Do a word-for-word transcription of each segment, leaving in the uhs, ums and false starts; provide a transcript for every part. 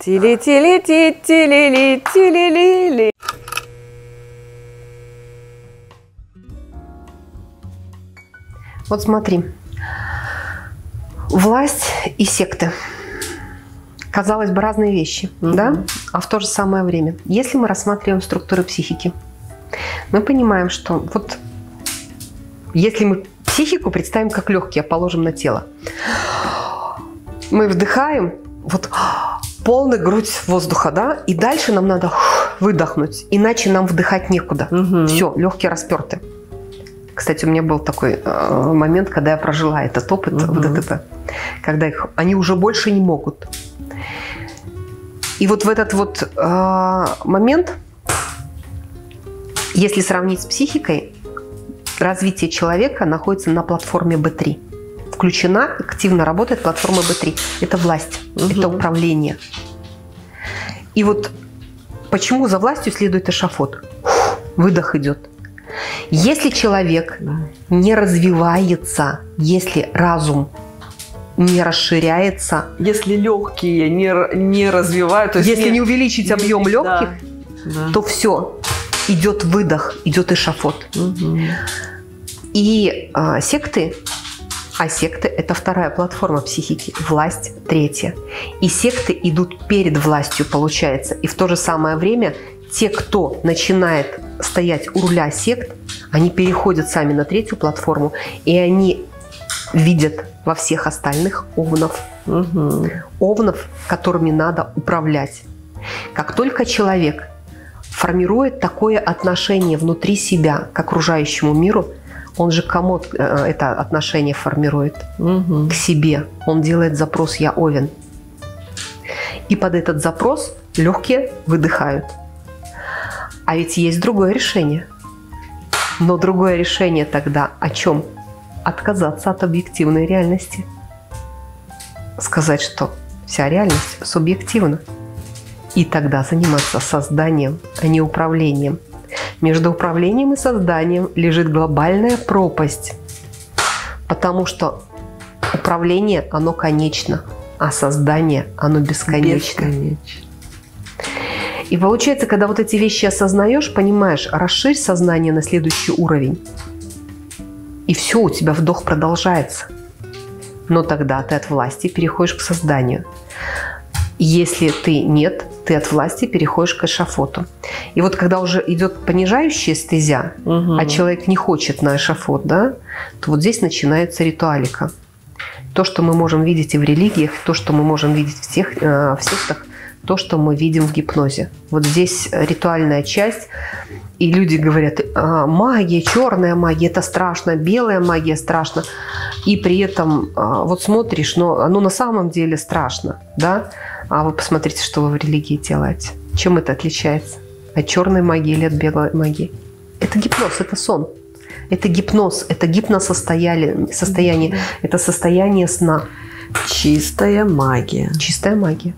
Тили-тили-ти-тили-ли-тили-ли-ли. Вот смотри. Власть и секты. Казалось бы, разные вещи, mm-hmm. да? А в то же самое время. Если мы рассматриваем структуры психики, мы понимаем, что вот если мы психику представим как легкие, положим на тело, мы вдыхаем, вот полная грудь воздуха, да? И дальше нам надо выдохнуть, иначе нам вдыхать некуда. Mm-hmm. Все, легкие расперты. Кстати, у меня был такой э, момент, когда я прожила этот опыт mm-hmm. в ДТП, когда их, они уже больше не могут. И вот в этот вот э, момент, если сравнить с психикой, развитие человека находится на платформе бэ три. Включена, активно работает платформа бэ три. Это власть, угу. это управление. И вот почему за властью следует эшафот? Выдох идет. Если человек не развивается, если разум не расширяется, если легкие не, не развивают, то есть если не, не увеличить не объем увеличить, легких, да, то да. все, идет выдох, идет эшафот. Угу. И а, секты, а секты – это вторая платформа психики, власть – третья. И секты идут перед властью, получается. И в то же самое время те, кто начинает стоять у руля сект, они переходят сами на третью платформу, и они видят во всех остальных овнов. Угу. Овнов, которыми надо управлять. Как только человек формирует такое отношение внутри себя к окружающему миру, он же кому это отношение формирует? Угу. К себе. Он делает запрос «Я Овен». И под этот запрос легкие выдыхают. А ведь есть другое решение. Но другое решение тогда о чем? Отказаться от объективной реальности. Сказать, что вся реальность субъективна. И тогда заниматься созданием, а не управлением. Между управлением и созданием лежит глобальная пропасть. Потому что управление, оно конечно, а создание, оно бесконечно. Бесконечно. И получается, когда вот эти вещи осознаешь, понимаешь, расширь сознание на следующий уровень. И все, у тебя вдох продолжается. Но тогда ты от власти переходишь к созданию. Если ты нет, ты от власти переходишь к эшафоту. И вот когда уже идет понижающая стезя, угу. а человек не хочет на эшафот, да, то вот здесь начинается ритуалика. То, что мы можем видеть и в религиях, то, что мы можем видеть в, тех, э, в сектах, то, что мы видим в гипнозе. Вот здесь ритуальная часть. И люди говорят, а, магия, черная магия, это страшно, белая магия страшно. И при этом а, вот смотришь, но оно на самом деле страшно, да? А вы посмотрите, что вы в религии делаете. Чем это отличается? От черной магии или от белой магии? Это гипноз, это сон. Это гипноз, это гипносостояние, состояние, это состояние сна. Чистая магия. Чистая магия.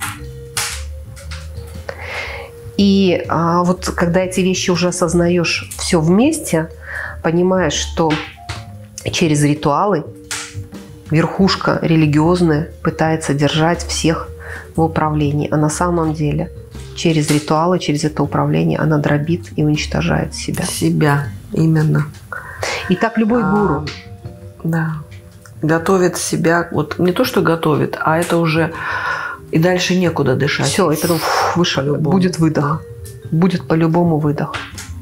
И а, вот когда эти вещи уже осознаешь все вместе, понимаешь, что через ритуалы верхушка религиозная пытается держать всех в управлении. А на самом деле через ритуалы, через это управление она дробит и уничтожает себя. Себя, именно. И так любой а, гуру. Да. Готовит себя, вот не то, что готовит, а это уже... И дальше некуда дышать. Все, и потом фу, выше, будет выдох. Будет по-любому выдох.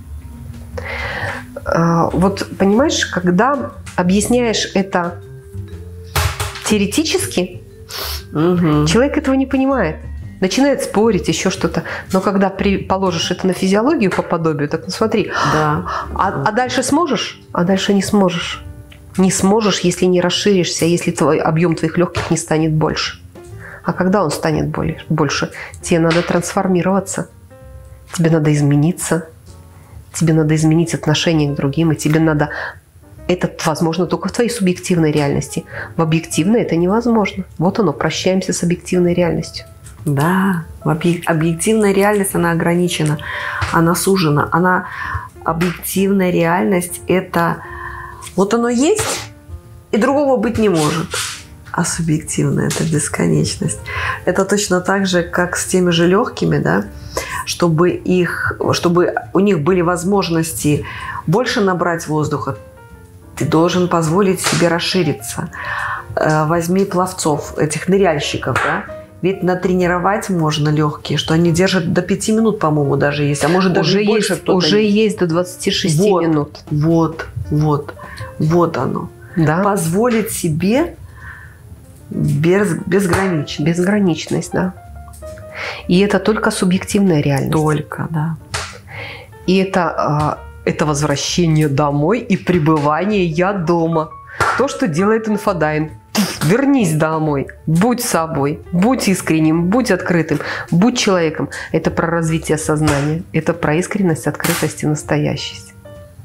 А, вот понимаешь, когда объясняешь это теоретически, угу. человек этого не понимает. Начинает спорить, еще что-то. Но когда при, положишь это на физиологию по подобию, так ну смотри, да. а, а дальше сможешь? А дальше не сможешь. Не сможешь, если не расширишься, если твой, объем твоих легких не станет больше. А когда он станет больше? Тебе надо трансформироваться. Тебе надо измениться. Тебе надо изменить отношение к другим. И тебе надо... Это возможно только в твоей субъективной реальности. В объективной это невозможно. Вот оно, прощаемся с объективной реальностью. Да, объективная реальность, она ограничена. Она сужена. Она... Объективная реальность – это... Вот оно есть, и другого быть не может. а субъективное – это бесконечность. Это точно так же, как с теми же легкими, да? Чтобы, их, чтобы у них были возможности больше набрать воздуха, ты должен позволить себе расшириться. Возьми пловцов, этих ныряльщиков, да? Ведь натренировать можно легкие, что они держат до пяти минут, по-моему, даже есть. А может, даже уже больше есть, кто-то. Уже есть до двадцати шести вот, минут. Вот, вот, вот оно. Да? Позволить себе без, безграничность. Безграничность, да. И это только субъективная реальность. Только, да. И это, это возвращение домой и пребывание «я дома». То, что делает инфодайинг. Вернись домой, будь собой, будь искренним, будь открытым, будь человеком. Это про развитие сознания, это про искренность, открытость и настоящесть.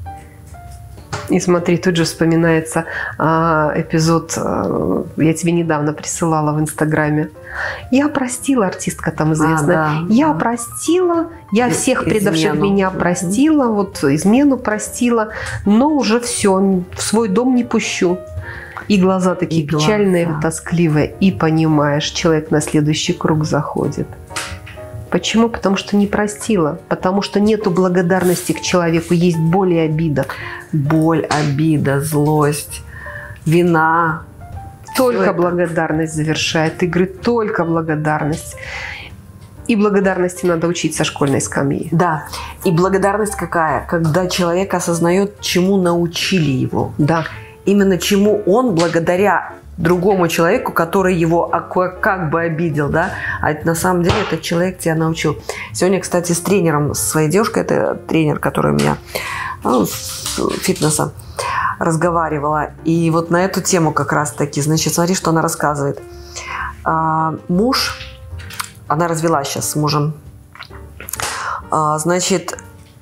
И смотри, тут же вспоминается а, эпизод, а, я тебе недавно присылала в Инстаграме. Я простила, артистка там известная. А, да, я да. простила, я всех измену. предавших меня простила, вот измену простила, но уже все, в свой дом не пущу. И глаза такие и печальные, глаза. тоскливые. И понимаешь, человек на следующий круг заходит. Почему? Потому что не простила. Потому что нету благодарности к человеку. Есть боль и обида. Боль, обида, злость, вина. Только благодарность завершает игры. Только благодарность. И благодарности надо учить со школьной скамьи. Да. И благодарность какая? Когда человек осознает, чему научили его. Да. Именно чему он благодаря другому человеку, который его как бы обидел, да, а это, на самом деле этот человек тебя научил. Сегодня, кстати, с тренером, с своей девушкой, это тренер, который у меня, ну, с фитнеса, разговаривала, и вот на эту тему как раз-таки, значит, смотри, что она рассказывает. А, муж, она развелась сейчас с мужем, а, значит,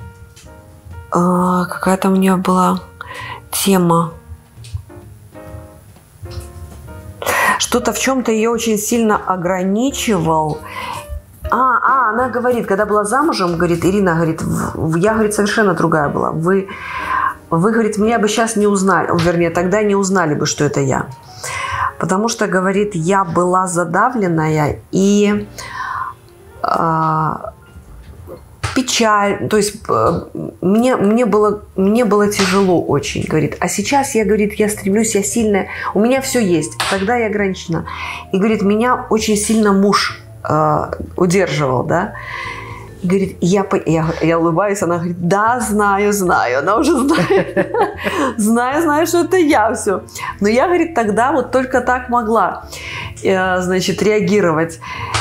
а, какая-то у нее была тема, что-то в чем-то ее очень сильно ограничивал. А, а, она говорит, когда была замужем, говорит, Ирина, говорит, я, говорит, совершенно другая была. Вы, вы, говорит, меня бы сейчас не узнали, вернее, тогда не узнали бы, что это я. Потому что, говорит, я была задавленная и э, печаль, то есть э, мне, мне, было, мне было тяжело очень, говорит. А сейчас я, говорит, я стремлюсь, я сильная, у меня все есть, тогда я ограничена. И, говорит, меня очень сильно муж э, удерживал, да. И, говорит, я, я, я улыбаюсь, она говорит, да, знаю, знаю, она уже знает, знаю, знаю, что это я все. Но я, говорит, тогда вот только так могла, значит, реагировать.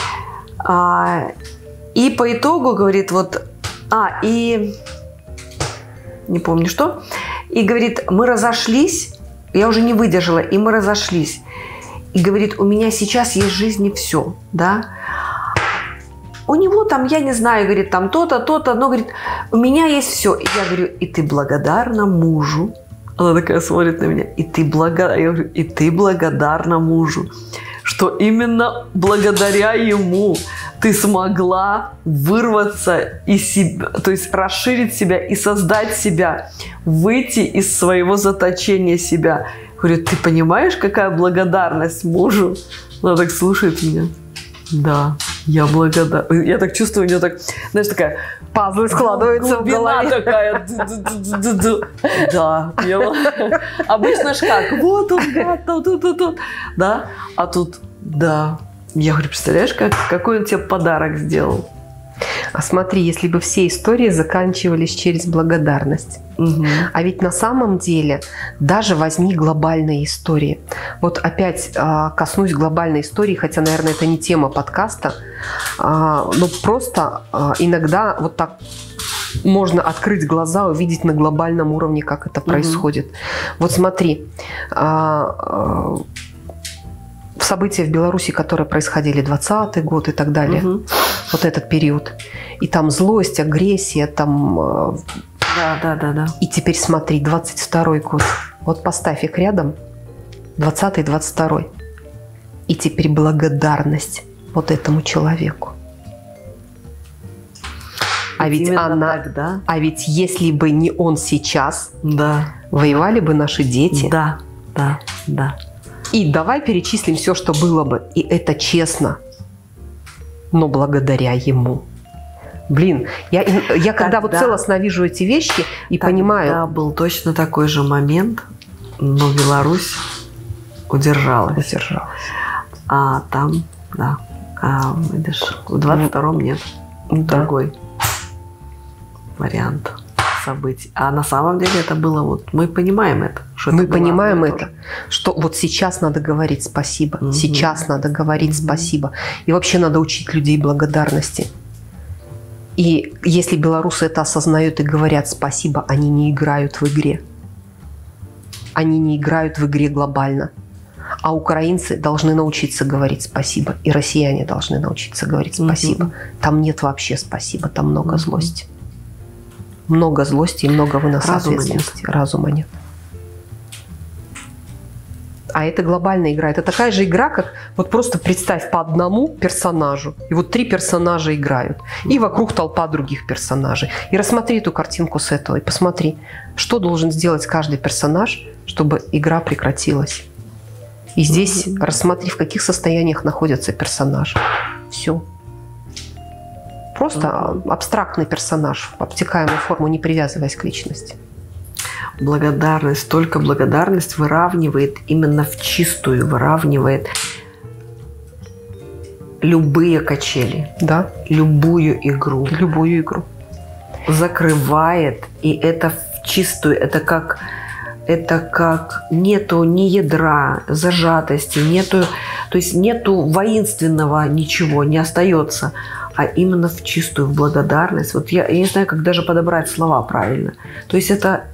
И по итогу, говорит, вот, а, и не помню что, и, говорит, мы разошлись, я уже не выдержала, и мы разошлись. И, говорит, у меня сейчас есть в жизни все, да. У него там, я не знаю, говорит, там то-то, то-то, но, говорит, у меня есть все. И я говорю, и ты благодарна мужу. Она такая смотрит на меня, и ты, благо... я говорю, и ты благодарна мужу, что именно благодаря ему ты смогла вырваться из себя, то есть расширить себя и создать себя, выйти из своего заточения себя. Говорю, ты понимаешь, какая благодарность мужу? Она так слушает меня. Да, я благодарна. Я так чувствую, у нее так, знаешь, такая пазлы складываются в голове. Такая. Да. Обычно ж как? Вот он, гад, тут, тут, тут. Да? А тут, да. Я говорю, представляешь, как, какой он тебе подарок сделал? А смотри, если бы все истории заканчивались через благодарность. Угу. А ведь на самом деле, даже возьми глобальные истории. Вот опять э, коснусь глобальной истории, хотя, наверное, это не тема подкаста, э, но просто э, иногда вот так можно открыть глаза, увидеть на глобальном уровне, как это происходит. Угу. Вот смотри, э, э, события в Беларуси, которые происходили двадцатый год и так далее, угу. вот этот период, и там злость, агрессия, там... Да, да, да, да. И теперь смотри, двадцать второй год. Вот поставь их рядом, двадцатый, двадцать второй. И теперь благодарность вот этому человеку. А ведь она, тогда. А ведь если бы не он сейчас, да. воевали бы наши дети. Да, да, да. И давай перечислим все, что было бы. И это честно. Но благодаря ему. Блин, я, я когда вот целостно вижу эти вещи и понимаю... Да, был точно такой же момент, но Беларусь удержалась. Удержалась. А там, да, а, видишь, в двадцать втором нет. Да. Другой вариант событий. А на самом деле это было вот... Мы понимаем это. Что мы это понимаем это, тоже. что вот сейчас надо говорить спасибо. Угу. Сейчас надо говорить угу. спасибо. И вообще надо учить людей благодарности. И если белорусы это осознают и говорят спасибо, они не играют в игре. Они не играют в игре глобально. А украинцы должны научиться говорить спасибо. И россияне должны научиться говорить спасибо. Угу. Там нет вообще спасибо, там много угу. злости. Много злости и много выноса Разума ответственности. нет. Разума нет. А это глобальная игра. Это такая же игра, как вот просто представь по одному персонажу. И вот три персонажа играют. И вокруг толпа других персонажей. И рассмотри эту картинку с этого. И посмотри, что должен сделать каждый персонаж, чтобы игра прекратилась. И здесь mm-hmm. рассмотри, в каких состояниях находится персонаж. Все. Просто mm-hmm. абстрактный персонаж в обтекаемую форму, не привязываясь к личности. Благодарность, только благодарность выравнивает, именно в чистую выравнивает любые качели. Да. Любую игру. Любую игру. Закрывает, и это в чистую, это как... Это как нету ни ядра, зажатости, нету, то есть нету воинственного ничего, не остается, а именно в чистую, в благодарность. Вот я, я не знаю, как даже подобрать слова правильно. То есть это,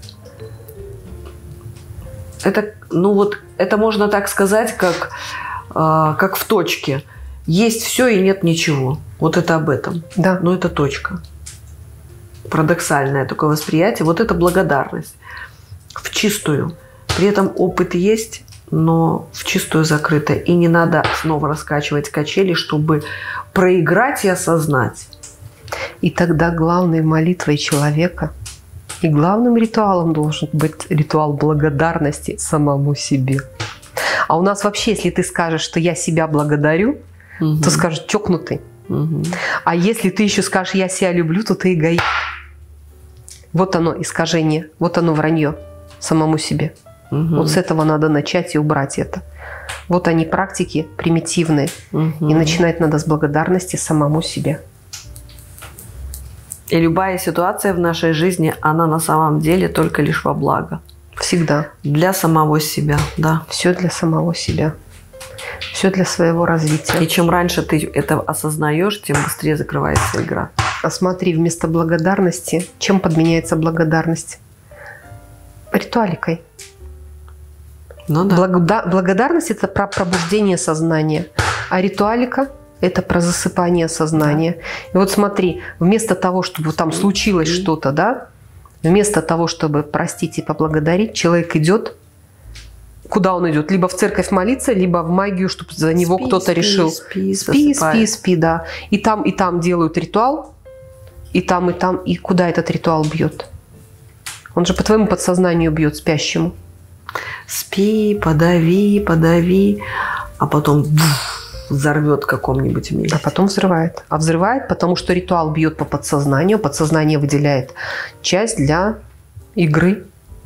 это, ну вот, это можно так сказать, как, э, как в точке. Есть все и нет ничего. Вот это об этом. Да. Но это точка. Парадоксальное такое восприятие. Вот это благодарность. В чистую. При этом опыт есть, но в чистую закрыто. И не надо снова раскачивать качели, чтобы проиграть и осознать. И тогда главной молитвой человека и главным ритуалом должен быть ритуал благодарности самому себе. А у нас вообще, если ты скажешь, что я себя благодарю, угу. то скажешь чокнутый. Угу. А если ты еще скажешь, я себя люблю, то ты эгоист. Вот оно искажение, вот оно вранье самому себе. Угу. Вот с этого надо начать и убрать это. Вот они практики примитивные. Угу. И начинать надо с благодарности самому себе. И любая ситуация в нашей жизни, она на самом деле только лишь во благо. Всегда. Для самого себя, да. Все для самого себя. Все для своего развития. И чем раньше ты это осознаешь, тем быстрее закрывается игра. А смотри, вместо благодарности, чем подменяется благодарность? Ритуаликой. Ну, да. Благода- благодарность – это про пробуждение сознания, а ритуалика – это про засыпание сознания. И вот смотри, вместо того, чтобы там случилось mm-hmm. что-то, да, вместо того, чтобы простить и поблагодарить, человек идет. Куда он идет? Либо в церковь молиться, либо в магию, чтобы за него спи, кто-то спи, решил. Спи, спи, спи, спи, да. И там, и там делают ритуал, и там, и там. И куда этот ритуал бьет? Он же по твоему подсознанию бьет спящему. Спи, подави, подави, а потом взорвет в каком-нибудь месте. А потом взрывает. А взрывает, потому что ритуал бьет по подсознанию, подсознание выделяет часть для игры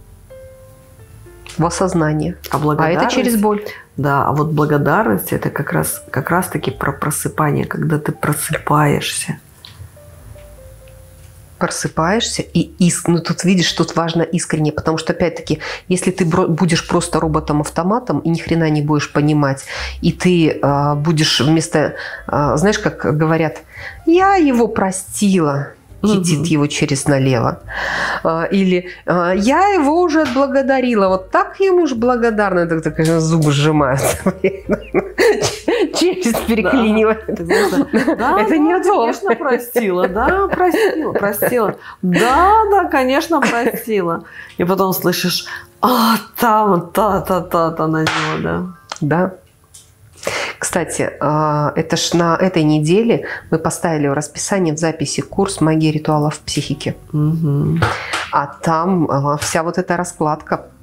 в осознание. А, а это через боль. Да, а вот благодарность – это как раз, как раз таки про просыпание, когда ты просыпаешься. Просыпаешься и иск... ну тут видишь, тут важно искренне, потому что опять-таки, если ты будешь просто роботом-автоматом и ни хрена не будешь понимать, и ты э, будешь вместо, э, знаешь, как говорят, я его простила, хитит угу. его через налево, э, или э, я его уже отблагодарила, вот так ему уж благодарна, так, так зубы сжимают, челюсть переклинивает. Да, это не то. Конечно, простила, да, простила, простила. Да, да, конечно, простила. И потом слышишь, а, там, та-та-та-та на него, да. Да. Кстати, это ж на этой неделе мы поставили в расписании в записи курс «Магия ритуалов в психике». Угу. А там вся вот эта раскладка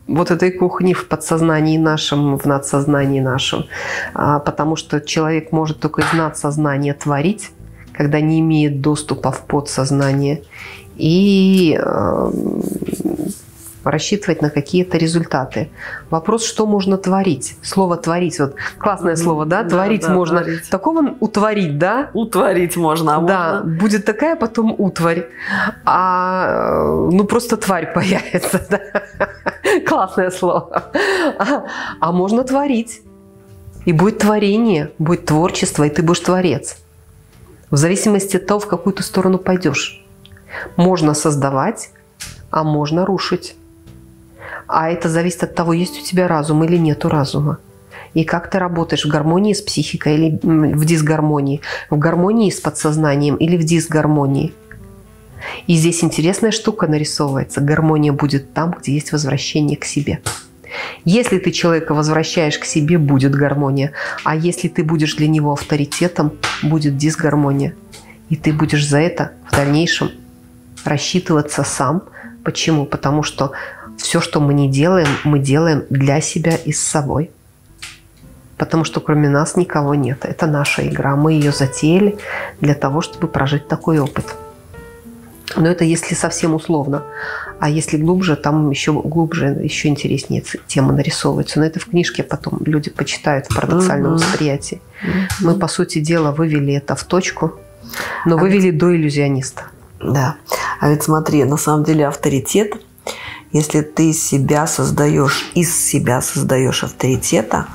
вот этой кухни в подсознании нашем, в надсознании нашем. Потому что человек может только из надсознания творить, когда не имеет доступа в подсознание. И рассчитывать на какие-то результаты. Вопрос, что можно творить? Слово «творить». Вот классное слово, да? Творить да, да, можно. Творить. Такого утворить, да? Утворить можно. А да, можно... будет такая потом утварь. А ну просто тварь появится. Да? Классное слово. А, а можно творить. И будет творение, будет творчество, и ты будешь творец. В зависимости от того, в какую ты сторону пойдешь. Можно создавать, а можно рушить. А это зависит от того, есть у тебя разум или нету разума. И как ты работаешь, в гармонии с психикой или в дисгармонии, в гармонии с подсознанием или в дисгармонии. И здесь интересная штука нарисовывается. Гармония будет там, где есть возвращение к себе. Если ты человека возвращаешь к себе, будет гармония. А если ты будешь для него авторитетом, будет дисгармония. И ты будешь за это в дальнейшем рассчитываться сам. Почему? Потому что все, что мы не делаем, мы делаем для себя и с собой. Потому что кроме нас никого нет. Это наша игра. Мы ее затеяли для того, чтобы прожить такой опыт. Но это если совсем условно. А если глубже, там еще глубже, еще интереснее тема нарисовывается. Но это в книжке потом люди почитают в парадоксальном uh-huh. восприятии. Uh-huh. Мы, по сути дела, вывели это в точку, но а вывели ведь... до иллюзиониста. Да. А ведь смотри, на самом деле авторитет, если ты себя создаешь, из себя создаешь авторитета,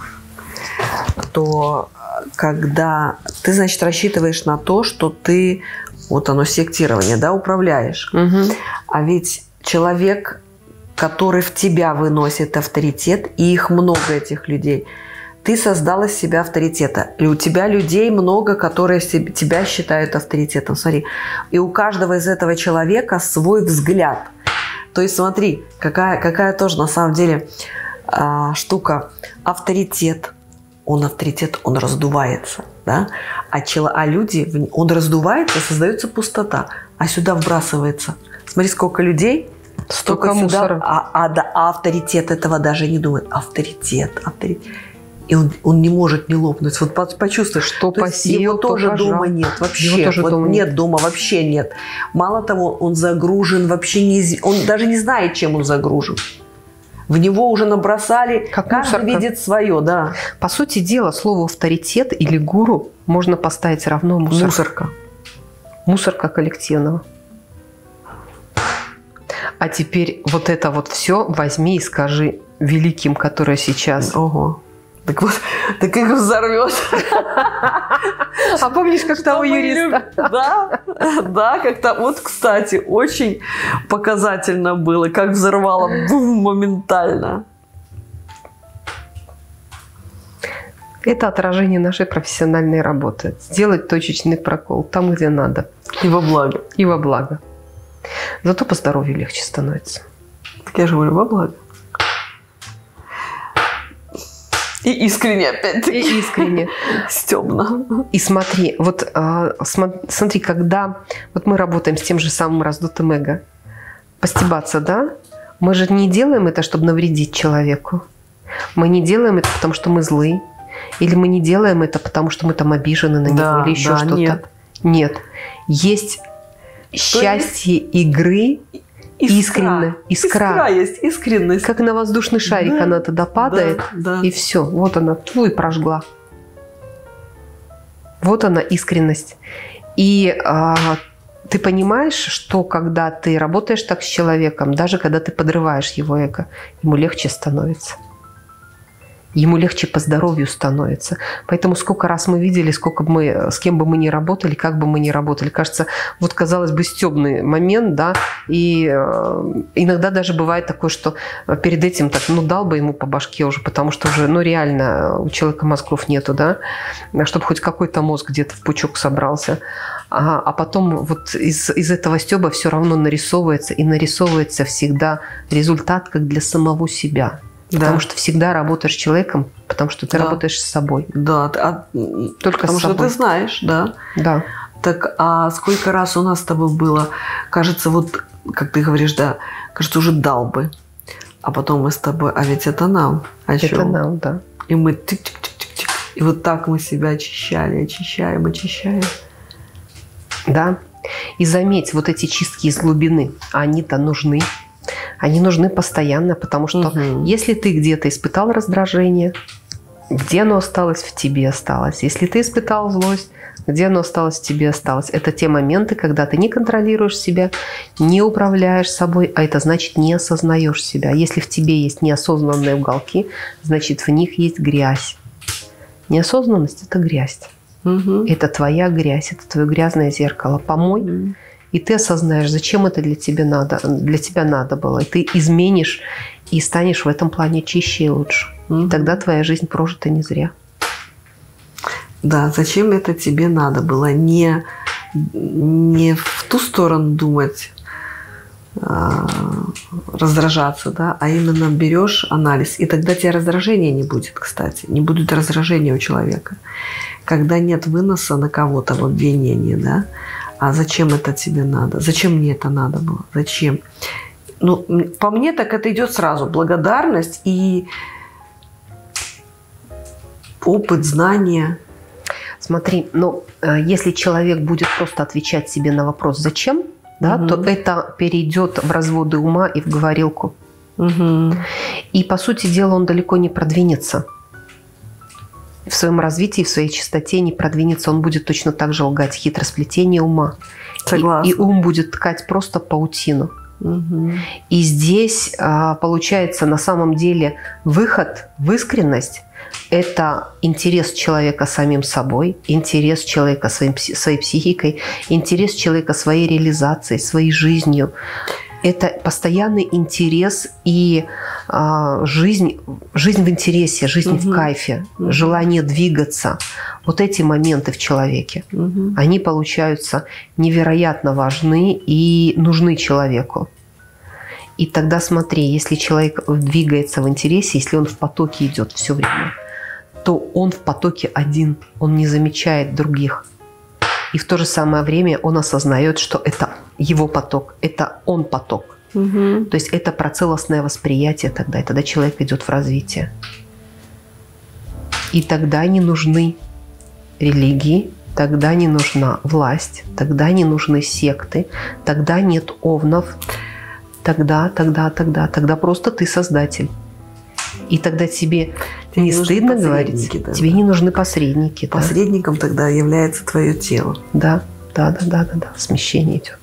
то когда ты, значит, рассчитываешь на то, что ты, вот оно сектирование, да, управляешь. Угу. А ведь человек, который в тебя выносит авторитет, и их много, этих людей, ты создал из себя авторитета. И у тебя людей много, которые тебя считают авторитетом. Смотри, и у каждого из этого человека свой взгляд. То есть смотри, какая, какая тоже на самом деле а, штука. Авторитет. Он авторитет, он раздувается. Да? А, чело, а люди, он раздувается, создается пустота. А сюда вбрасывается. Смотри, сколько людей, столько мусора. Сюда, а, а, да, а авторитет этого даже не думает. Авторитет, авторитет. И он, он не может не лопнуть. Вот почувствуй, что посеял, его тоже пожал. дома нет. Вообще. Тоже вот дома нет нет. дома, вообще нет. Мало того, он загружен вообще не... Он даже не знает, чем он загружен. В него уже набросали, как каждый мусорка. Видит свое, да. По сути дела, слово авторитет или гуру можно поставить равно мусорка. Мусорка. Мусорка коллективного. А теперь вот это вот все возьми и скажи великим, которые сейчас... Ого. Так вот, так их взорвет. А помнишь, как того юриста? Да, да, как-то, вот, кстати, очень показательно было, как взорвало, бум, моментально. Это отражение нашей профессиональной работы. Сделать точечный прокол там, где надо. И во благо. И во благо. Зато по здоровью легче становится. Так я же говорю, во благо. И искренне опять-таки. И искренне. Стёбно. И смотри, вот э, смотри, когда вот мы работаем с тем же самым раздутым эго, постебаться, да? Мы же не делаем это, чтобы навредить человеку. Мы не делаем это, потому что мы злы. Или мы не делаем это, потому что мы там обижены на него, да, или еще да, что-то. Нет. Нет. Есть что счастье есть? Игры. Искренне, искра. Искра есть, искренность. Как на воздушный шарик, да, она туда падает, да, да. И все. Вот она, тьфу, и прожгла. Вот она, искренность. И а, ты понимаешь, что когда ты работаешь так с человеком, даже когда ты подрываешь его эго, ему легче становится. Ему легче по здоровью становится. Поэтому сколько раз мы видели, сколько бы мы, с кем бы мы ни работали, как бы мы ни работали. Кажется, вот, казалось бы, стёбный момент, да, и э, иногда даже бывает такое, что перед этим так, ну, дал бы ему по башке уже, потому что уже, ну, реально у человека мозгов нету, да, чтобы хоть какой-то мозг где-то в пучок собрался. А, а потом вот из, из этого стёба все равно нарисовывается, и нарисовывается всегда результат как для самого себя. Да. Потому что всегда работаешь с человеком, потому что ты да. работаешь с собой. Да, а, только потому с собой. Что ты знаешь, да. Да. Так, а сколько раз у нас с тобой было, кажется, вот, как ты говоришь, да, кажется, уже дал бы. А потом мы с тобой, а ведь это нам. О Это чем? нам, да. И мы тик-тик-тик-тик-тик. И вот так мы себя очищали, очищаем, очищаем. Да. И заметь, вот эти чистки из глубины, они-то нужны. Они нужны постоянно, потому что Угу. если ты где-то испытал раздражение, где оно осталось, в тебе осталось. Если ты испытал злость, где оно осталось, в тебе осталось. Это те моменты, когда ты не контролируешь себя, не управляешь собой, а это значит, не осознаешь себя. Если в тебе есть неосознанные уголки, значит, в них есть грязь. Неосознанность – это грязь. Угу. Это твоя грязь, это твое грязное зеркало. Помой, Угу. и ты осознаешь, зачем это для тебя надо, для тебя надо было. И ты изменишь и станешь в этом плане чище и лучше. Угу. И тогда твоя жизнь прожита не зря. Да, зачем это тебе надо было? Не, не в ту сторону думать, а, раздражаться, да, а именно берешь анализ. И тогда тебе раздражения не будет, кстати. Не будет раздражения у человека. Когда нет выноса на кого-то в обвинении, да, а зачем это тебе надо? Зачем мне это надо было? Зачем? Ну, по мне так это идет сразу. Благодарность и опыт, знания. Смотри, ну, э, если человек будет просто отвечать себе на вопрос «зачем?», да, Мгм. то это перейдет в разводы ума и в говорилку. Угу. И, по сути дела, он далеко не продвинется. В своем развитии, в своей чистоте не продвинется. Он будет точно так же лгать, хитросплетение ума. Согласна. И, и ум будет ткать просто паутину. Угу. И здесь а, получается на самом деле выход в искренность – это интерес человека самим собой, интерес человека своим, пси- своей психикой, интерес человека своей реализацией, своей жизнью. Это постоянный интерес и а, жизнь, жизнь в интересе, жизнь Мгм. в кайфе, Мгм. желание двигаться. Вот эти моменты в человеке, Угу. они получаются невероятно важны и нужны человеку. И тогда смотри, если человек двигается в интересе, если он в потоке идет все время, то он в потоке один, он не замечает других. И в то же самое время он осознает, что это его поток, это он поток. Угу. То есть это про целостное восприятие тогда, и тогда человек идет в развитие. И тогда не нужны религии, тогда не нужна власть, тогда не нужны секты, тогда нет овнов, тогда, тогда, тогда, тогда просто ты создатель. И тогда тебе Тебе не не нужны стыдно говорить, посредники, да, тебе да. не нужны посредники. Да. Посредником тогда является твое тело. Да, да, да, да, да, да. Смещение идет.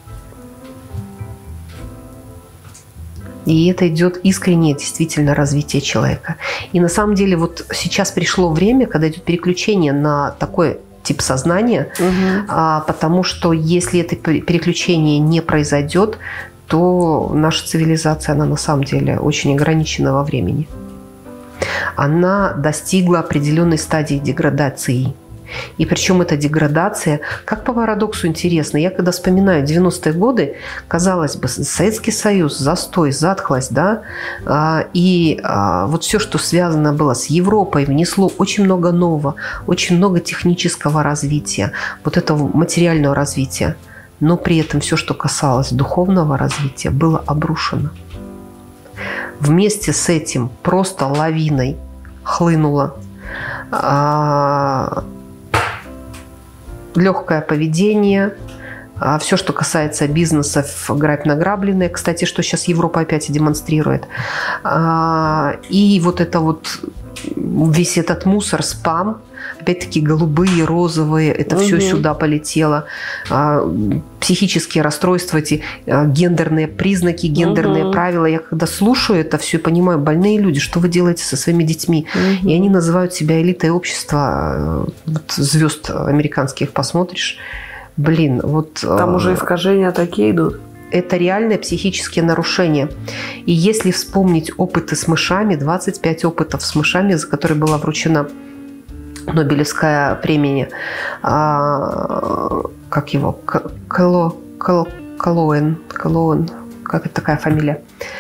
И это идет искреннее действительно развитие человека. И на самом деле вот сейчас пришло время, когда идет переключение на такой тип сознания, Угу. а, потому что если это пе- переключение не произойдет, то наша цивилизация, она на самом деле очень ограничена во времени. Она достигла определенной стадии деградации. И причем эта деградация, как по парадоксу интересно, я когда вспоминаю девяностые годы, казалось бы, Советский Союз, застой, затхлость, да, а, и а, вот все, что связано было с Европой, внесло очень много нового, очень много технического развития, вот этого материального развития. Но при этом все, что касалось духовного развития, было обрушено. Вместе с этим просто лавиной хлынуло а, легкое поведение, а, все, что касается бизнесов, грабь награбленное, кстати, что сейчас Европа опять и демонстрирует. А, и вот это вот весь этот мусор, спам, опять-таки голубые, розовые, это все Мгм. сюда полетело. А, психические расстройства, эти а, гендерные признаки, гендерные Мгм. правила. Я когда слушаю это все и понимаю, больные люди, что вы делаете со своими детьми? Угу. И они называют себя элитой общества. Вот звезд американских посмотришь. Блин, вот... Там э, уже искажения такие идут. это реальные психические нарушения. И если вспомнить опыты с мышами, двадцать пять опытов с мышами, за которые была вручена Нобелевская премия, а, как его, К- Кало, Кало, Калоэн, Калоэн, как это такая фамилия?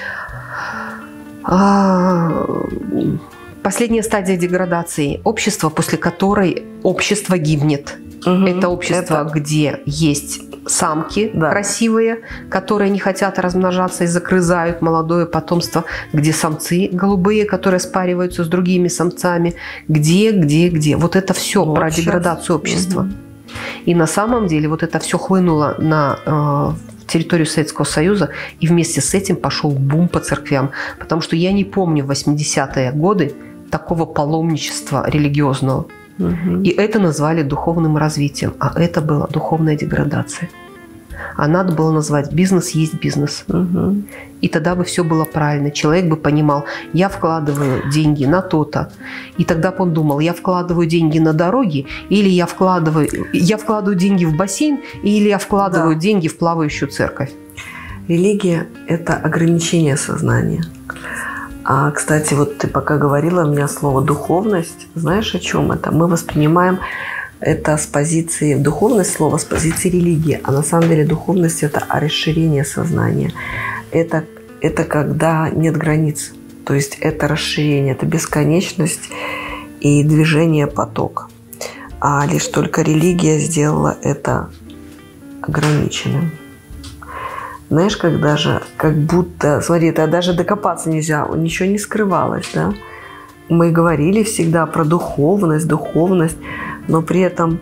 А, последняя стадия деградации общества, после которой общество гибнет. Угу. Это общество, это... где есть самки да. красивые, которые не хотят размножаться и загрызают молодое потомство, где самцы голубые, которые спариваются с другими самцами, где, где, где. Вот это все вот про сейчас. Деградацию общества. Угу. И на самом деле вот это все хлынуло на э, территорию Советского Союза, и вместе с этим пошел бум по церквям. Потому что я не помню в восьмидесятые годы такого паломничества религиозного. Угу. И это назвали духовным развитием, а это была духовная деградация. А надо было назвать бизнес есть бизнес. Угу. И тогда бы все было правильно. Человек бы понимал, я вкладываю деньги на то-то. И тогда бы он думал, я вкладываю деньги на дороги, или я вкладываю, я вкладываю деньги в бассейн, или я вкладываю да. деньги в плавающую церковь. Религия – это ограничение сознания. А, кстати, вот ты пока говорила, у меня слово «духовность». Знаешь, о чем это? Мы воспринимаем это с позиции, духовность слово с позиции религии. А на самом деле духовность – это расширение сознания. Это, это когда нет границ. То есть это расширение, это бесконечность и движение поток. А лишь только религия сделала это ограниченным. Знаешь, как даже, как будто, смотри, это даже докопаться нельзя, ничего не скрывалось, да. Мы говорили всегда про духовность, духовность, но при этом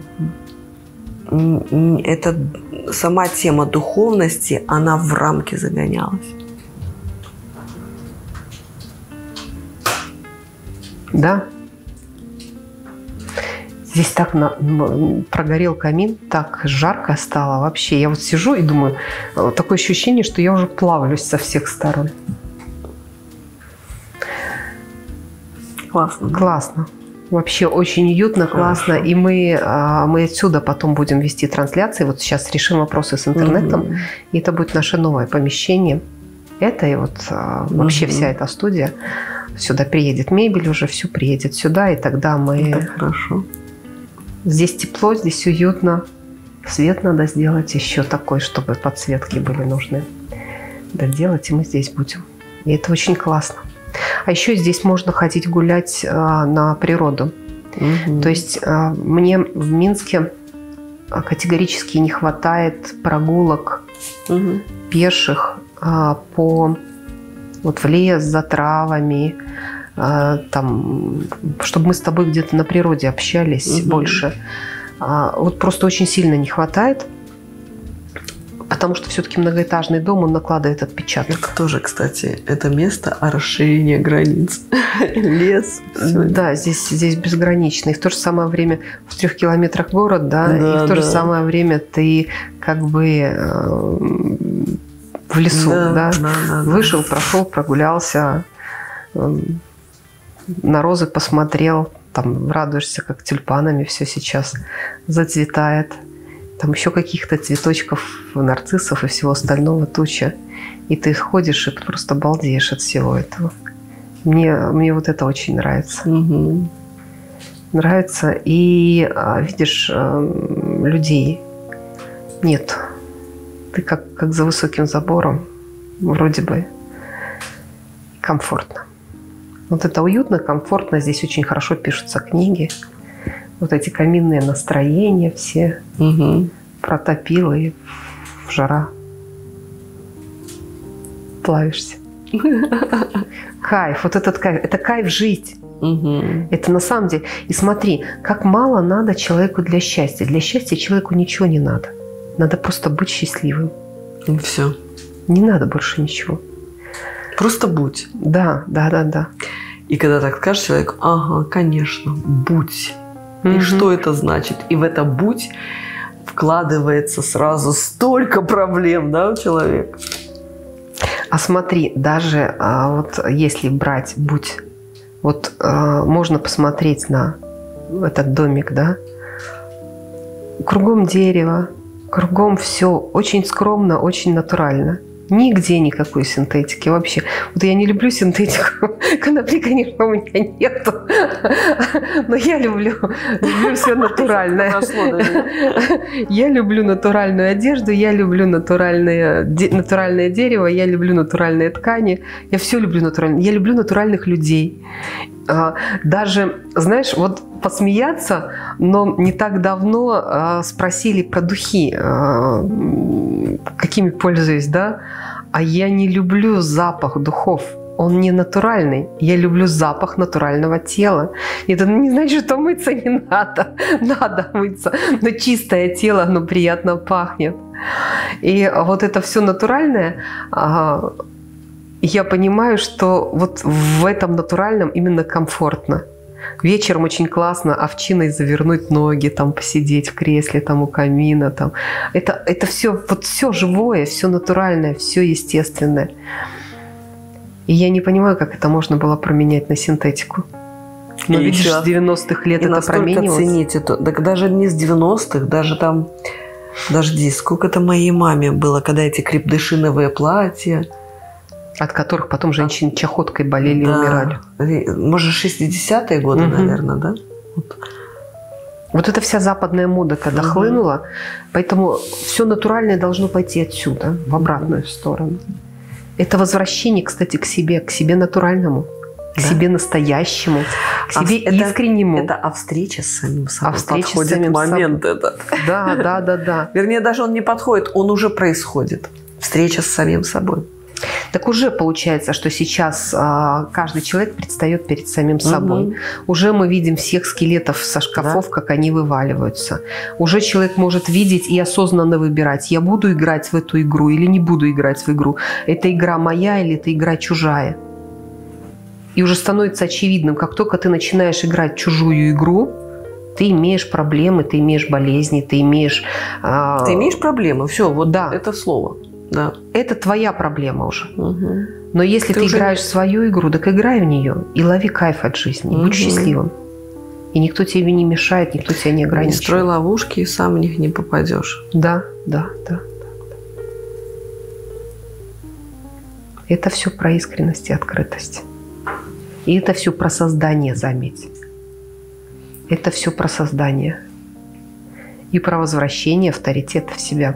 эта сама тема духовности, она в рамки загонялась. Да. Здесь так на, прогорел камин, так жарко стало вообще. Я вот сижу и думаю, такое ощущение, что я уже плавлюсь со всех сторон. Классно. Классно. Вообще очень уютно, классно. Хорошо. И мы, мы отсюда потом будем вести трансляции. Вот сейчас решим вопросы с интернетом. Угу. И это будет наше новое помещение. Это и вот угу. вообще вся эта студия. Сюда приедет мебель уже, все приедет сюда. И тогда мы... Это хорошо. Здесь тепло, здесь уютно. Свет надо сделать еще такой, чтобы подсветки были нужны. Доделать, и мы здесь будем. И это очень классно. А еще здесь можно ходить гулять а, на природу. Угу. То есть а, мне в Минске категорически не хватает прогулок угу. пеших а, по вот в лес за травами, а, там, чтобы мы с тобой где-то на природе общались угу. больше. А, вот просто очень сильно не хватает. Потому что все-таки многоэтажный дом, он накладывает отпечаток. Это тоже, кстати, это место расширения границ. Лес. Да, здесь, здесь безгранично. И в то же самое время в трех километрах город, да, да и в то да. же самое время ты как бы э, в лесу, да, да? Да, да, вышел, да. прошел, прогулялся, э, на розы посмотрел, там радуешься, как тюльпанами все сейчас зацветает. Там еще каких-то цветочков, нарциссов и всего остального туча. И ты ходишь и просто балдеешь от всего этого. Мне, мне вот это очень нравится. Угу. Нравится. И видишь, людей нет. Ты как, как за высоким забором. Вроде бы комфортно. Вот это уютно, комфортно. Здесь очень хорошо пишутся книги. Вот эти каминные настроения все угу. протопило и в жара плавишься. Кайф, вот этот кайф, это кайф жить. Угу. Это на самом деле. И смотри, как мало надо человеку для счастья. Для счастья человеку ничего не надо. Надо просто быть счастливым. И все. Не надо больше ничего. Просто будь. Да, да, да, да. И когда так скажешь человеку, ага, конечно, будь. И mm-hmm. что это значит? И в это «будь» вкладывается сразу столько проблем, да, у человека. А смотри, даже а, вот если брать «будь», вот а, можно посмотреть на этот домик, да, кругом дерево, кругом все очень скромно, очень натурально. Нигде никакой синтетики вообще. Вот я не люблю синтетику. Конопли, конечно, у меня нету. Но я люблю, люблю все натуральное. Я люблю натуральную одежду, я люблю натуральное, натуральное дерево, я люблю натуральные ткани. Я все люблю натурально. Я люблю натуральных людей. даже, знаешь, вот посмеяться, но не так давно спросили про духи, какими пользуюсь, да? А я не люблю запах духов. Он не натуральный. Я люблю запах натурального тела. И это не значит, что мыться не надо. Надо мыться. Но чистое тело, оно приятно пахнет. И вот это все натуральное, я понимаю, что вот в этом натуральном именно комфортно. Вечером очень классно овчиной завернуть ноги, там посидеть в кресле, там у камина. Там. Это, это все, вот все живое, все натуральное, все естественное. И я не понимаю, как это можно было променять на синтетику. Но и видишь, еще, с девяностых лет это променилось. Ценить это. Так даже не с девяностых, даже там, подожди, сколько-то моей маме было, когда эти крепдышиновые платья. От которых потом женщины чахоткой болели да. и умирали. Может, шестидесятые годы, угу. наверное, да? Вот. Вот это вся западная мода, когда угу. хлынула. Поэтому все натуральное должно пойти отсюда, в обратную сторону. Это возвращение, кстати, к себе, к себе натуральному, к да. себе настоящему, к себе а искреннему. Это, это о встрече с самим собой. О встрече подходит с самим момент собой. этот. Да, да, да, да. Вернее, даже он не подходит, он уже происходит. Встреча с самим собой. Так уже получается, что сейчас а, каждый человек предстает перед самим собой. Угу. Уже мы видим всех скелетов со шкафов, да. как они вываливаются. Уже человек может видеть и осознанно выбирать, я буду играть в эту игру или не буду играть в игру. Это игра моя или это игра чужая. И уже становится очевидным, как только ты начинаешь играть чужую игру, ты имеешь проблемы, ты имеешь болезни, ты имеешь... А... Ты имеешь проблемы, все, вот да. это слово. Да. Это твоя проблема уже. Угу. Но если ты, ты играешь не... в свою игру, так играй в нее и лови кайф от жизни. Угу. Будь счастливым. И никто тебе не мешает, никто тебя не ограничивает. Не строй ловушки, и сам в них не попадешь. Да, да, да. да. Это все про искренность и открытость. И это все про создание, заметь. Это все про создание. И про возвращение авторитета в себя.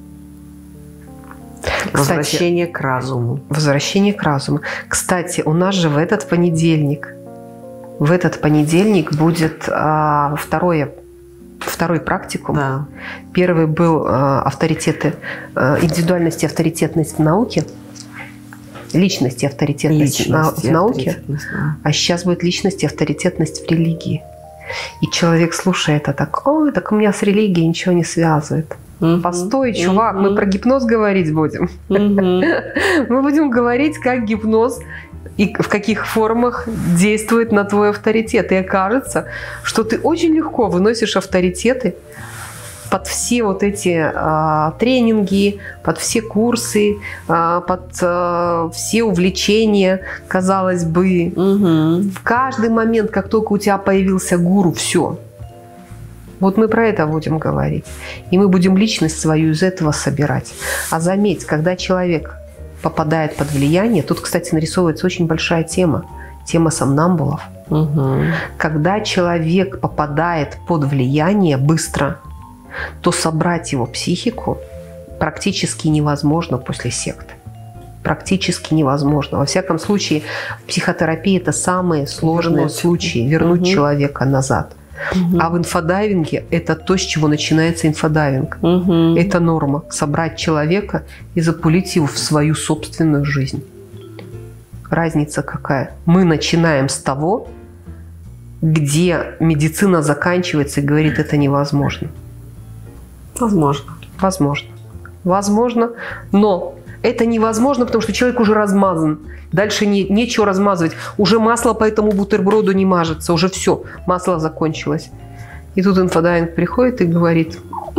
Возвращение Кстати, к разуму. Возвращение к разуму. Кстати, у нас же в этот понедельник, в этот понедельник будет а, второе, второй практикум. Да. Первый был а, авторитеты, а, индивидуальность и авторитетность в науке. Личность и авторитетность Личность в науке. Да. А сейчас будет личность и авторитетность в религии. И человек слушает, а так, ой, так у меня с религией ничего не связывает. Uh-huh. Постой, чувак, uh-huh. мы про гипноз говорить будем. Uh-huh. Мы будем говорить, как гипноз и в каких формах действует на твой авторитет. И окажется, что ты очень легко выносишь авторитеты под все вот эти а, тренинги, под все курсы, а, под а, все увлечения, казалось бы. Uh-huh. В каждый момент, как только у тебя появился гуру, все. Вот мы про это будем говорить. И мы будем личность свою из этого собирать. А заметь, когда человек попадает под влияние, тут, кстати, нарисовывается очень большая тема. Тема сомнамбулов. Угу. Когда человек попадает под влияние быстро, то собрать его психику практически невозможно после секты. Практически невозможно. Во всяком случае, в психотерапии это самые сложные вернуть. случаи. Вернуть угу. человека назад. Угу. А в инфодайвинге это то, с чего начинается инфодайвинг. Угу. Это норма. Собрать человека и запулить его в свою собственную жизнь. Разница какая? Мы начинаем с того, где медицина заканчивается и говорит, это невозможно. Возможно. Возможно. Возможно. Но это невозможно, потому что человек уже размазан. Дальше не, нечего размазывать. Уже масло по этому бутерброду не мажется. Уже все, масло закончилось. И тут инфодайвинг приходит и говорит,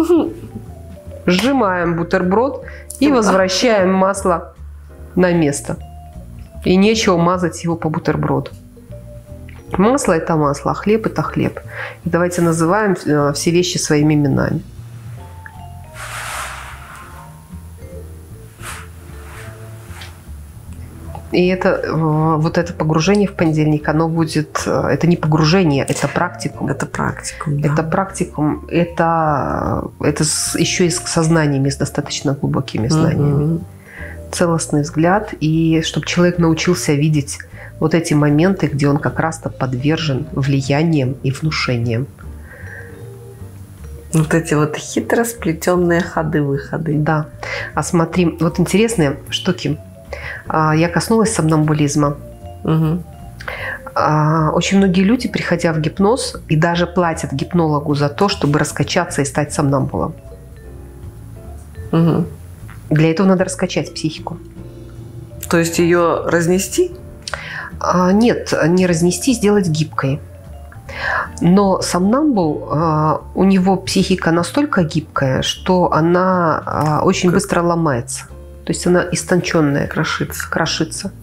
сжимаем бутерброд и возвращаем масло на место. И нечего мазать его по бутерброду. Масло – это масло, а хлеб – это хлеб. И давайте называем все вещи своими именами. И это, вот это погружение в понедельник, оно будет... Это не погружение, это практикум. Это практикум, да. Это практикум. Это, это еще и с сознаниями, с достаточно глубокими знаниями. Угу. Целостный взгляд. И чтобы человек научился видеть вот эти моменты, где он как раз-то подвержен влияниям и внушениям. Вот эти вот хитро сплетенные ходы-выходы. Да. А смотри, вот интересные штуки. Я коснулась сомнамбулизма. Угу. Очень многие люди, приходя в гипноз, и даже платят гипнологу за то, чтобы раскачаться и стать сомнамбулом. Угу. Для этого надо раскачать психику. То есть ее разнести? А, нет, не разнести, сделать гибкой. Но сомнамбул, а, у него психика настолько гибкая, что она а, очень как? быстро ломается. То есть она истонченная, крошится. крошится.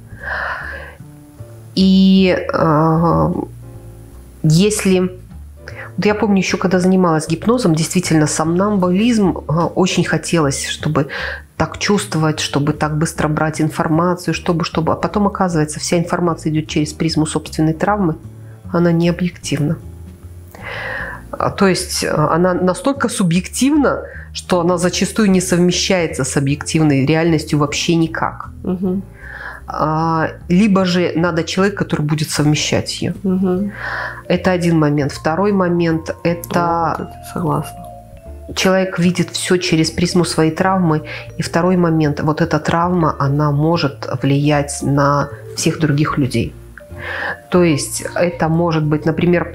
И а, если... Вот я помню еще, когда занималась гипнозом, действительно, сомнамбулизм а, очень хотелось, чтобы так чувствовать, чтобы так быстро брать информацию, чтобы, чтобы... А потом, оказывается, вся информация идет через призму собственной травмы. Она не объективна. То есть она настолько субъективна, что она зачастую не совмещается с объективной реальностью вообще никак. Угу. Либо же надо человек, который будет совмещать ее. Угу. Это один момент. Второй момент – это... Вот, согласна. Человек видит все через призму своей травмы. И второй момент – вот эта травма, она может влиять на всех других людей. То есть это может быть, например,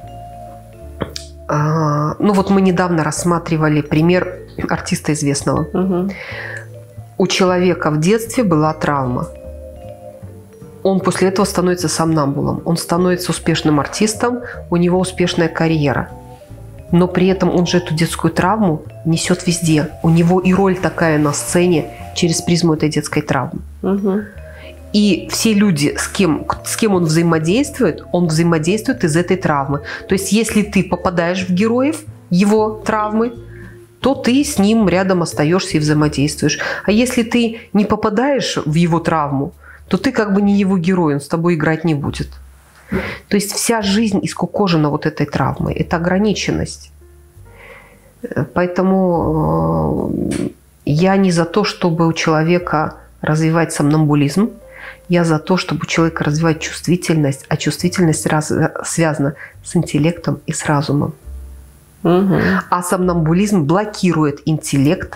э, ну вот мы недавно рассматривали пример артиста известного. Угу. У человека в детстве была травма. Он после этого становится сомнамбулом. Он становится успешным артистом, у него успешная карьера. Но при этом он же эту детскую травму несет везде. У него и роль такая на сцене через призму этой детской травмы. Угу. И все люди, с кем, с кем он взаимодействует, он взаимодействует из этой травмы. То есть если ты попадаешь в героев его травмы, то ты с ним рядом остаешься и взаимодействуешь. А если ты не попадаешь в его травму, то ты как бы не его герой, он с тобой играть не будет. То есть вся жизнь искукожена вот этой травмой. Это ограниченность. Поэтому я не за то, чтобы у человека развивать сомнамбулизм. Я за то, чтобы у человека развивать чувствительность, а чувствительность раз, связана с интеллектом и с разумом. Угу. А сомнамбулизм блокирует интеллект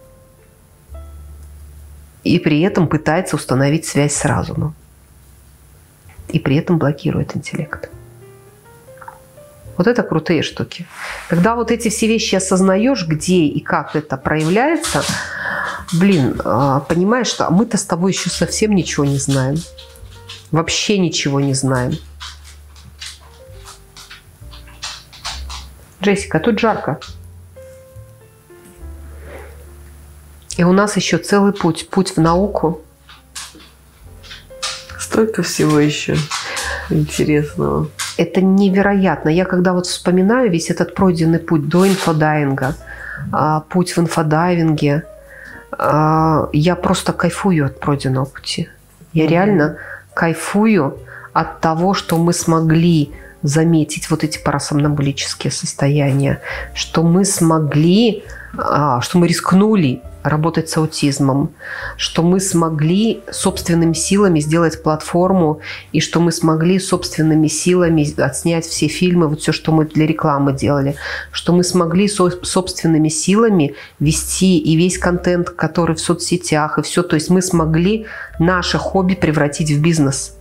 и при этом пытается установить связь с разумом. И при этом блокирует интеллект. Вот это крутые штуки. Когда вот эти все вещи осознаешь, где и как это проявляется, блин, понимаешь, что мы-то с тобой еще совсем ничего не знаем. Вообще ничего не знаем. Джессика, тут жарко. И у нас еще целый путь. Путь в науку. Столько всего еще интересного. Это невероятно. Я когда вот вспоминаю весь этот пройденный путь до инфодайвинга, путь в инфодайвинге, я просто кайфую от пройденного пути. Я mm-hmm. реально кайфую от того, что мы смогли заметить вот эти парасомнамбулические состояния, что мы смогли, что мы рискнули работать с аутизмом, что мы смогли собственными силами сделать платформу, и что мы смогли собственными силами отснять все фильмы, вот все, что мы для рекламы делали, что мы смогли со- собственными силами вести и весь контент, который в соцсетях, и все. То есть мы смогли наше хобби превратить в бизнес.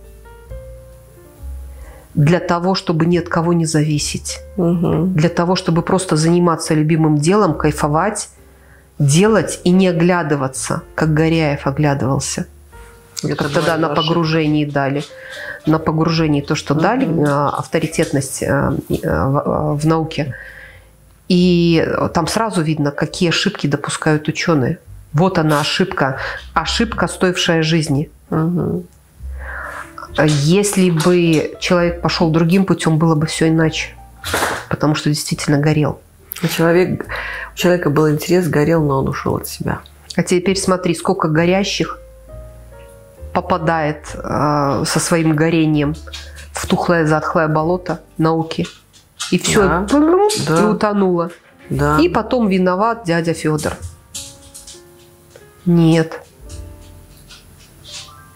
Для того, чтобы ни от кого не зависеть. Угу. Для того, чтобы просто заниматься любимым делом, кайфовать, делать и не оглядываться, как Горяев оглядывался. Это как тогда на погружении дали. На погружении то, что uh-huh. дали, авторитетность в, в науке. И там сразу видно, какие ошибки допускают ученые. Вот она ошибка. Ошибка, стоившая жизни. Uh-huh. Если бы человек пошел другим путем, было бы все иначе. Потому что действительно горел. Человек, у человека был интерес, горел, но он ушел от себя. А теперь смотри, сколько горящих попадает э, со своим горением в тухлое затхлое болото науки. И все, да, и да. утонуло. Да. И потом виноват дядя Федор. Нет.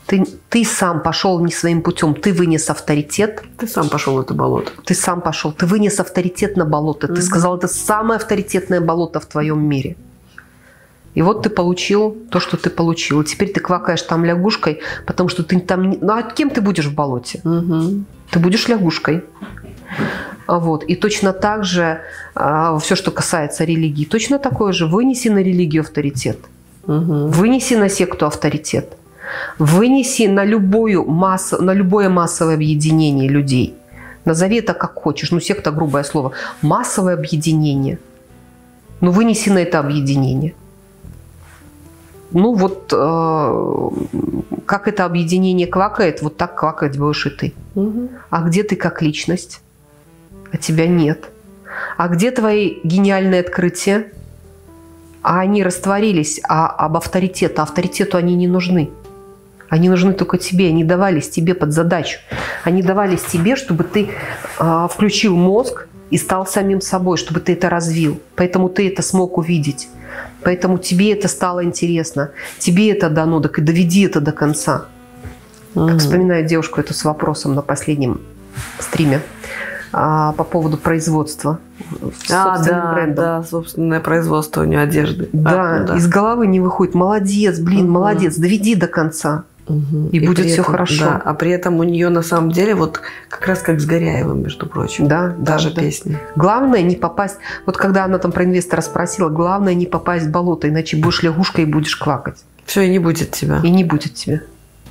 Ты, ты сам пошел не своим путем, ты вынес авторитет. Ты сам пошел в это болото. Ты сам пошел, ты вынес авторитет на болото. Ты угу. сказал, это самое авторитетное болото в твоем мире. И вот ты получил то, что ты получил. И теперь ты квакаешь там лягушкой, потому что ты там... Ну, а кем ты будешь в болоте? Угу. Ты будешь лягушкой. Вот. И точно так же а, все, что касается религии, точно такое же. Вынеси на религию авторитет. Угу. Вынеси на секту авторитет. Вынеси на, любую массу, на любое массовое объединение людей. Назови это как хочешь. Ну, секта – грубое слово. Массовое объединение. Ну, вынеси на это объединение. Ну, вот э, как это объединение квакает, вот так квакать будешь и ты. Угу. А где ты как личность? А тебя нет. А где твои гениальные открытия? А они растворились, а об авторитете. А авторитету они не нужны. Они нужны только тебе. Они давались тебе под задачу. Они давались тебе, чтобы ты э, включил мозг и стал самим собой, чтобы ты это развил. Поэтому ты это смог увидеть. Поэтому тебе это стало интересно. Тебе это дано, так и доведи это до конца. Угу. Как вспоминаю девушку эту с вопросом на последнем стриме а, по поводу производства. А, да, брендом. Да, собственное производство у нее одежды. Да, а, да, из головы не выходит. Молодец, блин, угу. молодец, доведи до конца. Угу. И, и будет все этом, хорошо. Да, а при этом у нее на самом деле вот как раз как с Горяевым, между прочим. Да, даже да, песни. Да. Главное не попасть. Вот когда она там про инвестора спросила, главное не попасть в болото, иначе будешь лягушкой и будешь квакать. Все, и не будет тебя. И не будет тебя.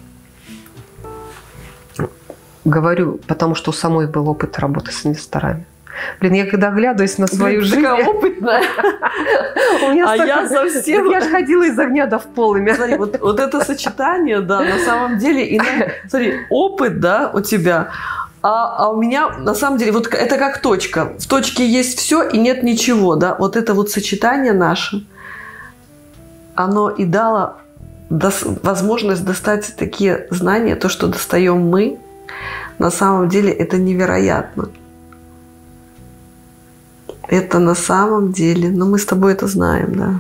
Говорю, потому что у самой был опыт работы с инвесторами. Блин, я когда оглядываюсь на свою Блин, жизнь... такая опытная. А я совсем... Я же ходила из огня до в полыми. Смотри, вот, вот это сочетание, да, на самом деле... И, смотри, опыт, да, у тебя, а, а у меня, на самом деле, вот это как точка. В точке есть все и нет ничего, да. Вот это вот сочетание наше, оно и дало дос, возможность достать такие знания, то, что достаем мы, на самом деле это невероятно. Это на самом деле, но мы с тобой это знаем, да.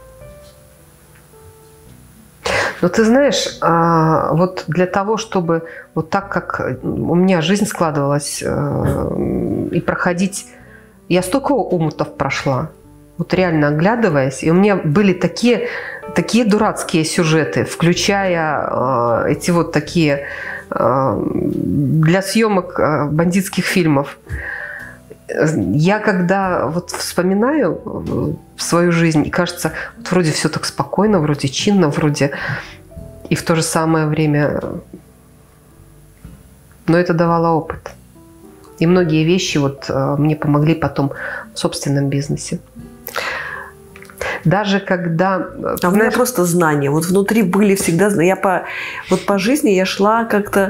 Но ты знаешь, вот для того, чтобы вот так, как у меня жизнь складывалась, и проходить... Я столько омутов прошла, вот реально оглядываясь, и у меня были такие, такие дурацкие сюжеты, включая эти вот такие для съемок бандитских фильмов. Я когда вот вспоминаю свою жизнь, и кажется, вот вроде все так спокойно, вроде чинно, вроде и в то же самое время, но это давало опыт. И многие вещи вот мне помогли потом в собственном бизнесе. Даже когда... А знаешь, у меня просто знания. Вот внутри были всегда знания. Я по, вот по жизни я шла как-то...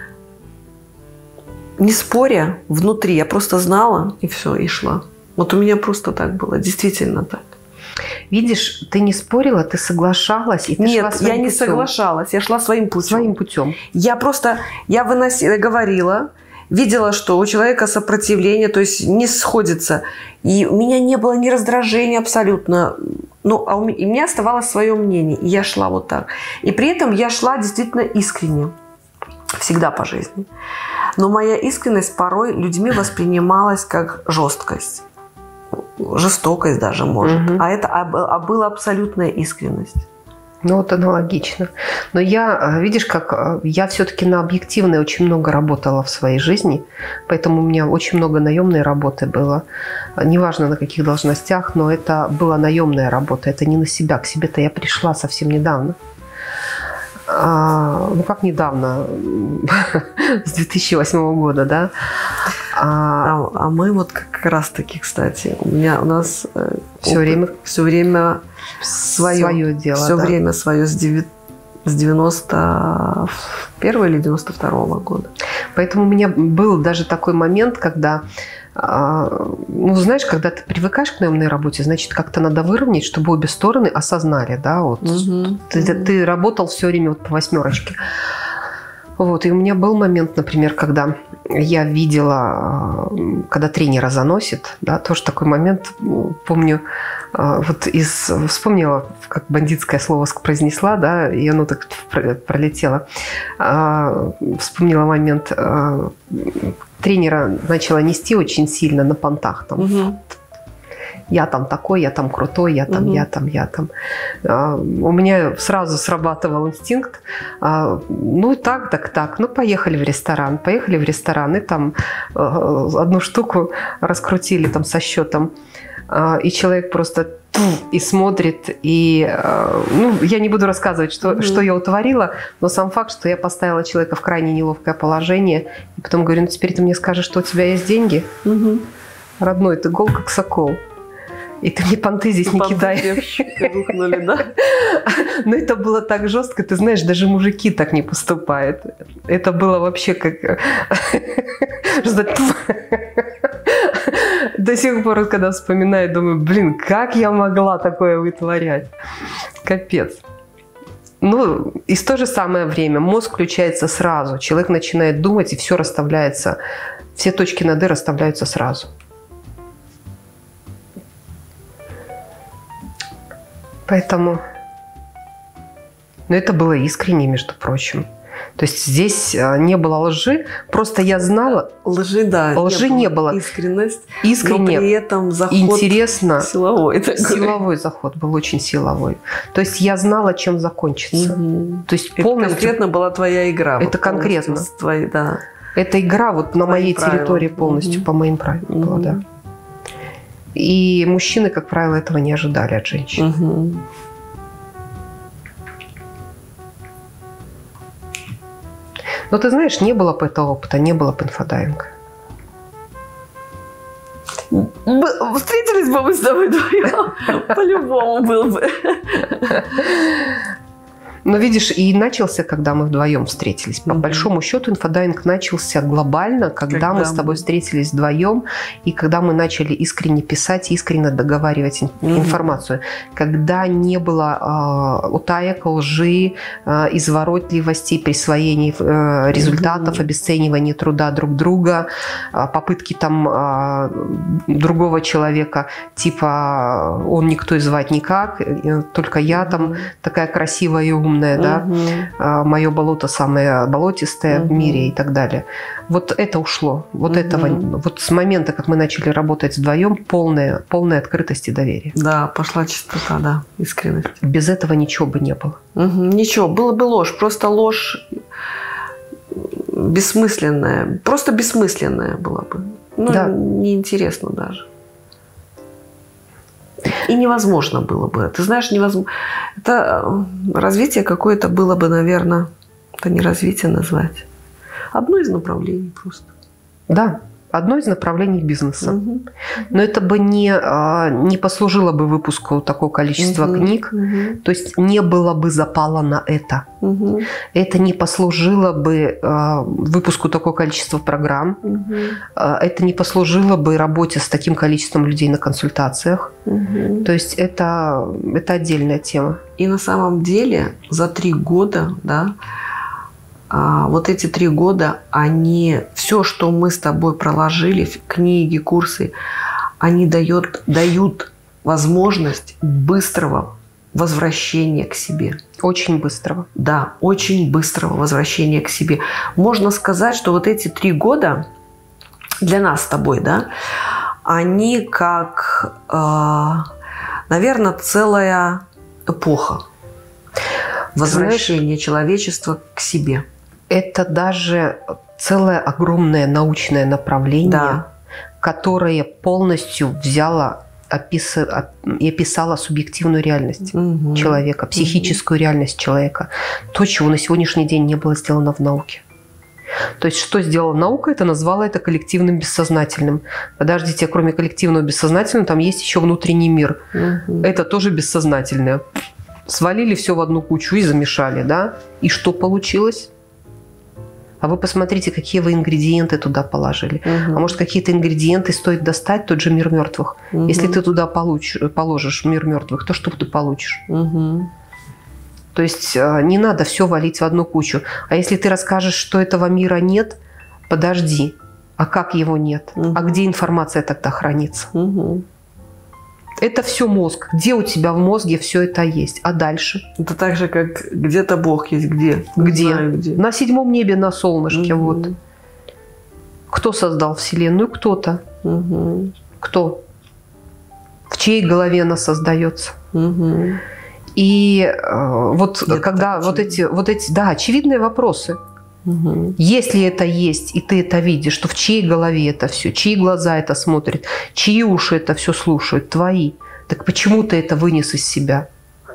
Не споря, внутри. Я просто знала, и все, и шла. Вот у меня просто так было, действительно так. Видишь, ты не спорила, ты соглашалась, и ты Нет, шла своим я не путем. соглашалась, я шла своим путем. Своим путем. Я просто, я выносила, говорила, видела, что у человека сопротивление, то есть не сходится. И у меня не было ни раздражения абсолютно. Ну, а у меня, и у меня оставалось свое мнение, и я шла вот так. И при этом я шла действительно искренне. Всегда по жизни. Но моя искренность порой людьми воспринималась как жесткость. Жестокость даже, может. Угу. А это а была абсолютная искренность. Ну, вот аналогично. Но я, видишь, как я все-таки на объективной очень много работала в своей жизни, поэтому у меня очень много наемной работы было. Неважно на каких должностях, но это была наемная работа. Это не на себя. К себе-то я пришла совсем недавно. А, ну, как недавно, с две тысячи восьмого года, да. А, а, а мы вот как раз-таки, кстати, у меня у нас все время, все время свое, свое дело. Все да. время свое с девяносто первого или девяносто второго года. Поэтому у меня был даже такой момент, когда, ну, знаешь, когда ты привыкаешь к наемной работе, значит, как-то надо выровнять, чтобы обе стороны осознали, да, вот. Угу. Ты, ты работал все время вот по восьмерочке. Вот, и у меня был момент, например, когда я видела, когда тренера заносит, да, тоже такой момент, помню, вот из, вспомнила, как бандитское слово произнесла, да, и оно так пролетело. Вспомнила момент, тренера начала нести очень сильно на понтах, там, угу. Я там такой, я там крутой, я там, угу. я там, я там. А, у меня сразу срабатывал инстинкт. А, ну, так, так, так. Ну, поехали в ресторан. Поехали в ресторан. И там а, одну штуку раскрутили там со счетом. А, и человек просто и смотрит. И, а, ну, я не буду рассказывать, что, угу. что я утворила, но сам факт, что я поставила человека в крайне неловкое положение. И потом говорю, ну, теперь ты мне скажешь, что у тебя есть деньги? Угу. Родной, ты гол как сокол. И ты мне понты здесь не кидай. Рухнули, да? Но это было так жестко, ты знаешь, даже мужики так не поступают. Это было вообще как... До сих пор, когда вспоминаю, думаю, блин, как я могла такое вытворять? Капец. Ну, и в то же самое время мозг включается сразу. Человек начинает думать, и все расставляется. Все точки над «и» расставляются сразу. Поэтому, ну, это было искренне, между прочим. То есть здесь не было лжи, просто я знала... Лжи, да. Лжи не было. Не было. Искренность, Искренне, но при этом заход интересно. Силовой такой. Силовой заход был очень силовой. То есть я знала, чем закончится. Угу. То есть это полностью... конкретно была твоя игра. Это вот конкретно. Твои, да. Это игра вот на моей правилам. территории полностью, угу. по моим правилам угу. была, да. И мужчины, как правило, этого не ожидали от женщин. Угу. Но ты знаешь, не было бы этого опыта, не было бы инфодайвинга. Встретились бы мы с тобой вдвоем, по-любому был бы. Но видишь, и начался, когда мы вдвоем встретились. По mm-hmm. большому счету инфодайвинг начался глобально, когда, когда мы с тобой встретились вдвоем, и когда мы начали искренне писать, искренне договаривать mm-hmm. информацию. Когда не было э, утаек, лжи, э, изворотливости, присвоений э, результатов, mm-hmm. обесценивания труда друг друга, э, попытки там э, другого человека, типа он никто и звать никак, э, только я mm-hmm. там такая красивая и умная. Да? Uh-huh. Мое болото самое болотистое uh-huh. в мире и так далее. Вот это ушло. Вот, uh-huh. этого, вот с момента, как мы начали работать вдвоем, полная, полная открытость и доверие. Да, пошла чистота, да, искренность. Без этого ничего бы не было. Uh-huh. Ничего, было бы ложь. Просто ложь бессмысленная. Просто бессмысленная была бы. Ну, да. Неинтересно даже. И невозможно было бы. Ты знаешь, невозможно. Это развитие какое-то было бы, наверное, это не развитие назвать. Одно из направлений просто. Да, одно из направлений бизнеса. Угу. Но это бы не, не послужило бы выпуску такого количества угу. книг. Угу. То есть не было бы запала на это. Угу. Это не послужило бы выпуску такого количества программ. Угу. Это не послужило бы работе с таким количеством людей на консультациях. Угу. То есть это, это отдельная тема. И на самом деле за три года, да, вот эти три года, они, все, что мы с тобой проложили, книги, курсы, они дают, дают возможность быстрого возвращения к себе. Очень быстрого. Да, очень быстрого возвращения к себе. Можно сказать, что вот эти три года для нас с тобой, да, они как, наверное, целая эпоха возвращения человечества к себе. Это даже целое огромное научное направление, да. которое полностью взяло опис... и описало субъективную реальность угу. человека, психическую угу. реальность человека. То, чего на сегодняшний день не было сделано в науке. То есть, что сделала наука, это назвала это коллективным бессознательным. Подождите, кроме коллективного бессознательного, там есть еще внутренний мир. Угу. Это тоже бессознательное. Свалили все в одну кучу и замешали, да? И что получилось? А вы посмотрите, какие вы ингредиенты туда положили. Угу. А может, какие-то ингредиенты стоит достать, тот же мир мертвых. Угу. Если ты туда получишь, положишь мир мертвых, то что ты получишь? Угу. То есть не надо все валить в одну кучу. А если ты расскажешь, что этого мира нет, Подожди, а как его нет? Угу. А где информация тогда хранится? Угу. Это все мозг. Где у тебя в мозге все это есть? А дальше? Это так же, как где-то Бог есть. Где? Где? Знаю, где. На седьмом небе, на солнышке. Угу. Вот. Кто создал Вселенную? Кто-то. Угу. Кто? В чьей голове она создается? Угу. И э, вот это когда вот эти, вот эти, да, очевидные вопросы. Угу. Если это есть, и ты это видишь, то в чьей голове это все, чьи глаза это смотрят, чьи уши это все слушают, твои. Так почему ты это вынес из себя?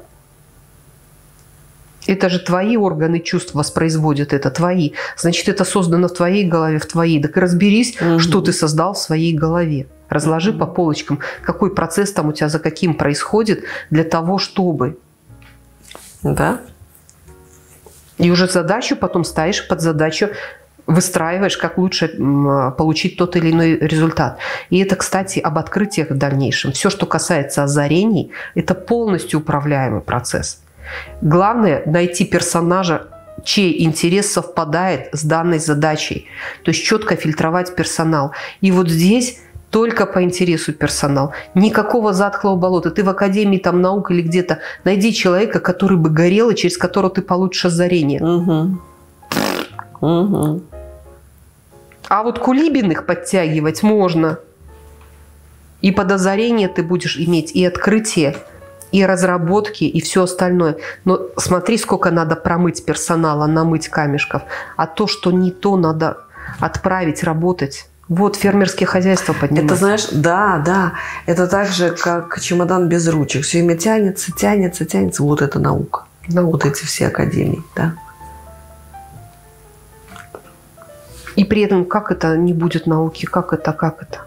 Это же твои органы чувств воспроизводят это, твои. Значит, это создано в твоей голове, в твоей. Так и разберись, угу. что ты создал в своей голове. Разложи угу. по полочкам, какой процесс там у тебя за каким происходит для того, чтобы... Да. И уже задачу потом ставишь под задачу, выстраиваешь, как лучше получить тот или иной результат. И это, кстати, об открытиях в дальнейшем. Все, что касается озарений, это полностью управляемый процесс. Главное – найти персонажа, чей интерес совпадает с данной задачей. То есть четко фильтровать персонал. И вот здесь... Только по интересу персонал. Никакого затхлого болота. Ты в Академии там, наук или где-то найди человека, который бы горел, и через которого ты получишь озарение. Угу. Угу. А вот кулибиных подтягивать можно. И под озарение ты будешь иметь и открытие, и разработки, и все остальное. Но смотри, сколько надо промыть персонала, намыть камешков. А то, что не то, надо отправить работать. Вот фермерские хозяйства поднимаются. Это, знаешь, да, да. Это так же, как чемодан без ручек. Все время тянется, тянется, тянется. Вот это наука. наука. Вот эти все академии, да. И при этом, как это не будет науки? Как это, как это?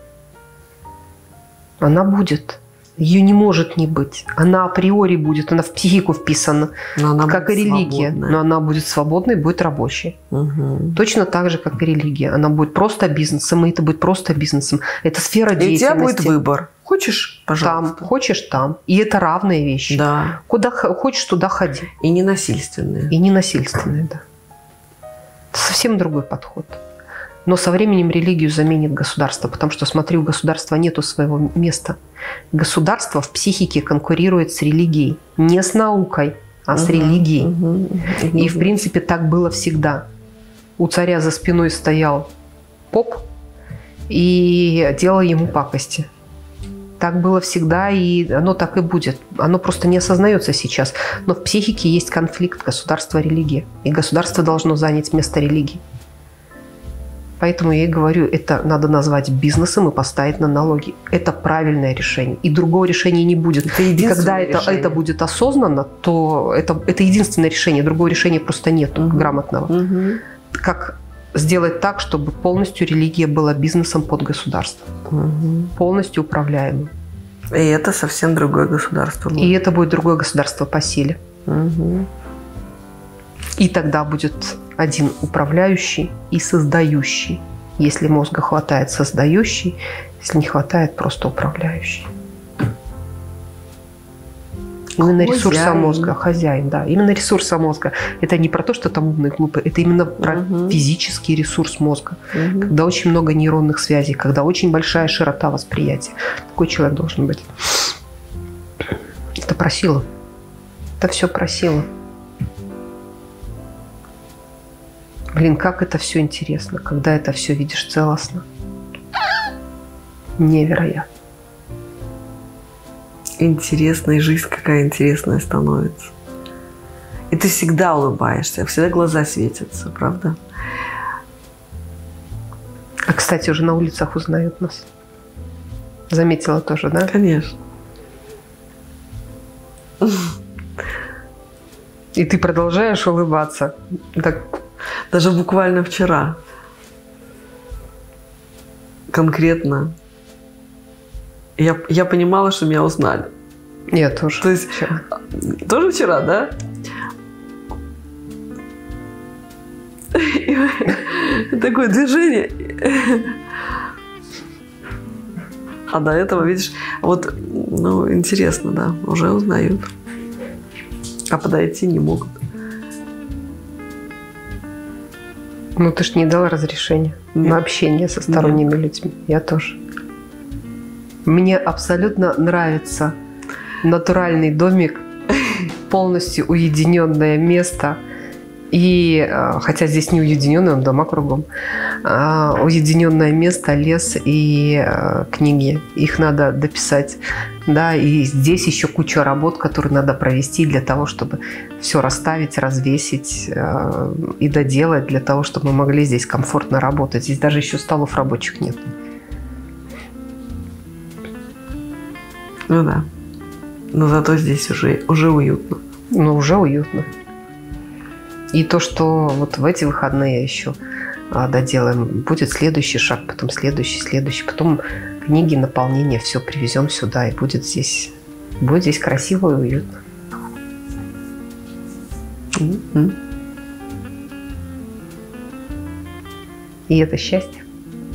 Она будет. Ее не может не быть. Она априори будет. Она в психику вписана. Как и религия. Свободная. Но она будет свободной, будет рабочей. Угу. Точно так же, как и религия. Она будет просто бизнесом, и это будет просто бизнесом. Это сфера деятельности. И у тебя будет выбор. Хочешь, пожалуйста. Там, хочешь там. И это равные вещи. Да. Куда хочешь, туда ходи. И ненасильственные. И ненасильственные, да. Это совсем другой подход. Но со временем религию заменит государство, потому что, смотри, у государства нету своего места. Государство в психике конкурирует с религией. Не с наукой, а с угу, религией. Угу, угу. И, в принципе, так было всегда. У царя за спиной стоял поп и делал ему пакости. Так было всегда, и оно так и будет. Оно просто не осознается сейчас. Но в психике есть конфликт государства-религии. И государство должно занять место религии. Поэтому я и говорю, это надо назвать бизнесом и поставить на налоги. Это правильное решение. И другого решения не будет. Это и когда это, это будет осознанно, то это, это единственное решение. Другого решения просто нет угу. грамотного. Угу. Как сделать так, чтобы полностью религия была бизнесом под государство. Угу. Полностью управляемым. И это совсем другое государство будет. И это будет другое государство по силе. Угу. И тогда будет один управляющий и создающий. Если мозга хватает, создающий. Если не хватает, просто управляющий. Именно хозяин. Ресурса мозга. Хозяин, да. Именно ресурса мозга. Это не про то, что там умные, глупые. Это именно про угу. физический ресурс мозга. Угу. Когда очень много нейронных связей, когда очень большая широта восприятия. Такой человек должен быть. Это про силу. Это все про силу. Блин, как это все интересно, когда это все видишь целостно. Невероятно. Интересная жизнь, какая интересная становится. И ты всегда улыбаешься, всегда глаза светятся, правда? А, кстати, уже на улицах узнают нас. Заметила тоже, да? Конечно. И ты продолжаешь улыбаться. Так... Даже буквально вчера. Конкретно. Я, я понимала, что меня узнали. Я тоже. То есть, вчера. Тоже вчера, да? Такое движение. А до этого, видишь, вот, ну, интересно, да, уже узнают. А подойти не могут. Ну, ты ж не дала разрешения Нет. на общение со сторонними Нет. людьми. Я тоже. Мне абсолютно нравится натуральный домик, полностью уединенное место. И, хотя здесь не уединенное, дома кругом, а уединенное место, лес и а, книги. Их надо дописать. Да, и здесь еще куча работ, которые надо провести для того, чтобы все расставить, развесить а, и доделать, для того, чтобы мы могли здесь комфортно работать. Здесь даже еще столов рабочих нет. Ну да. Но зато здесь уже, уже уютно. Ну, уже уютно. И то, что вот в эти выходные еще а, доделаем, будет следующий шаг, потом следующий, следующий, потом книги, наполнение, все привезем сюда, и будет здесь, будет здесь красиво и уютно. Mm-hmm. И это счастье.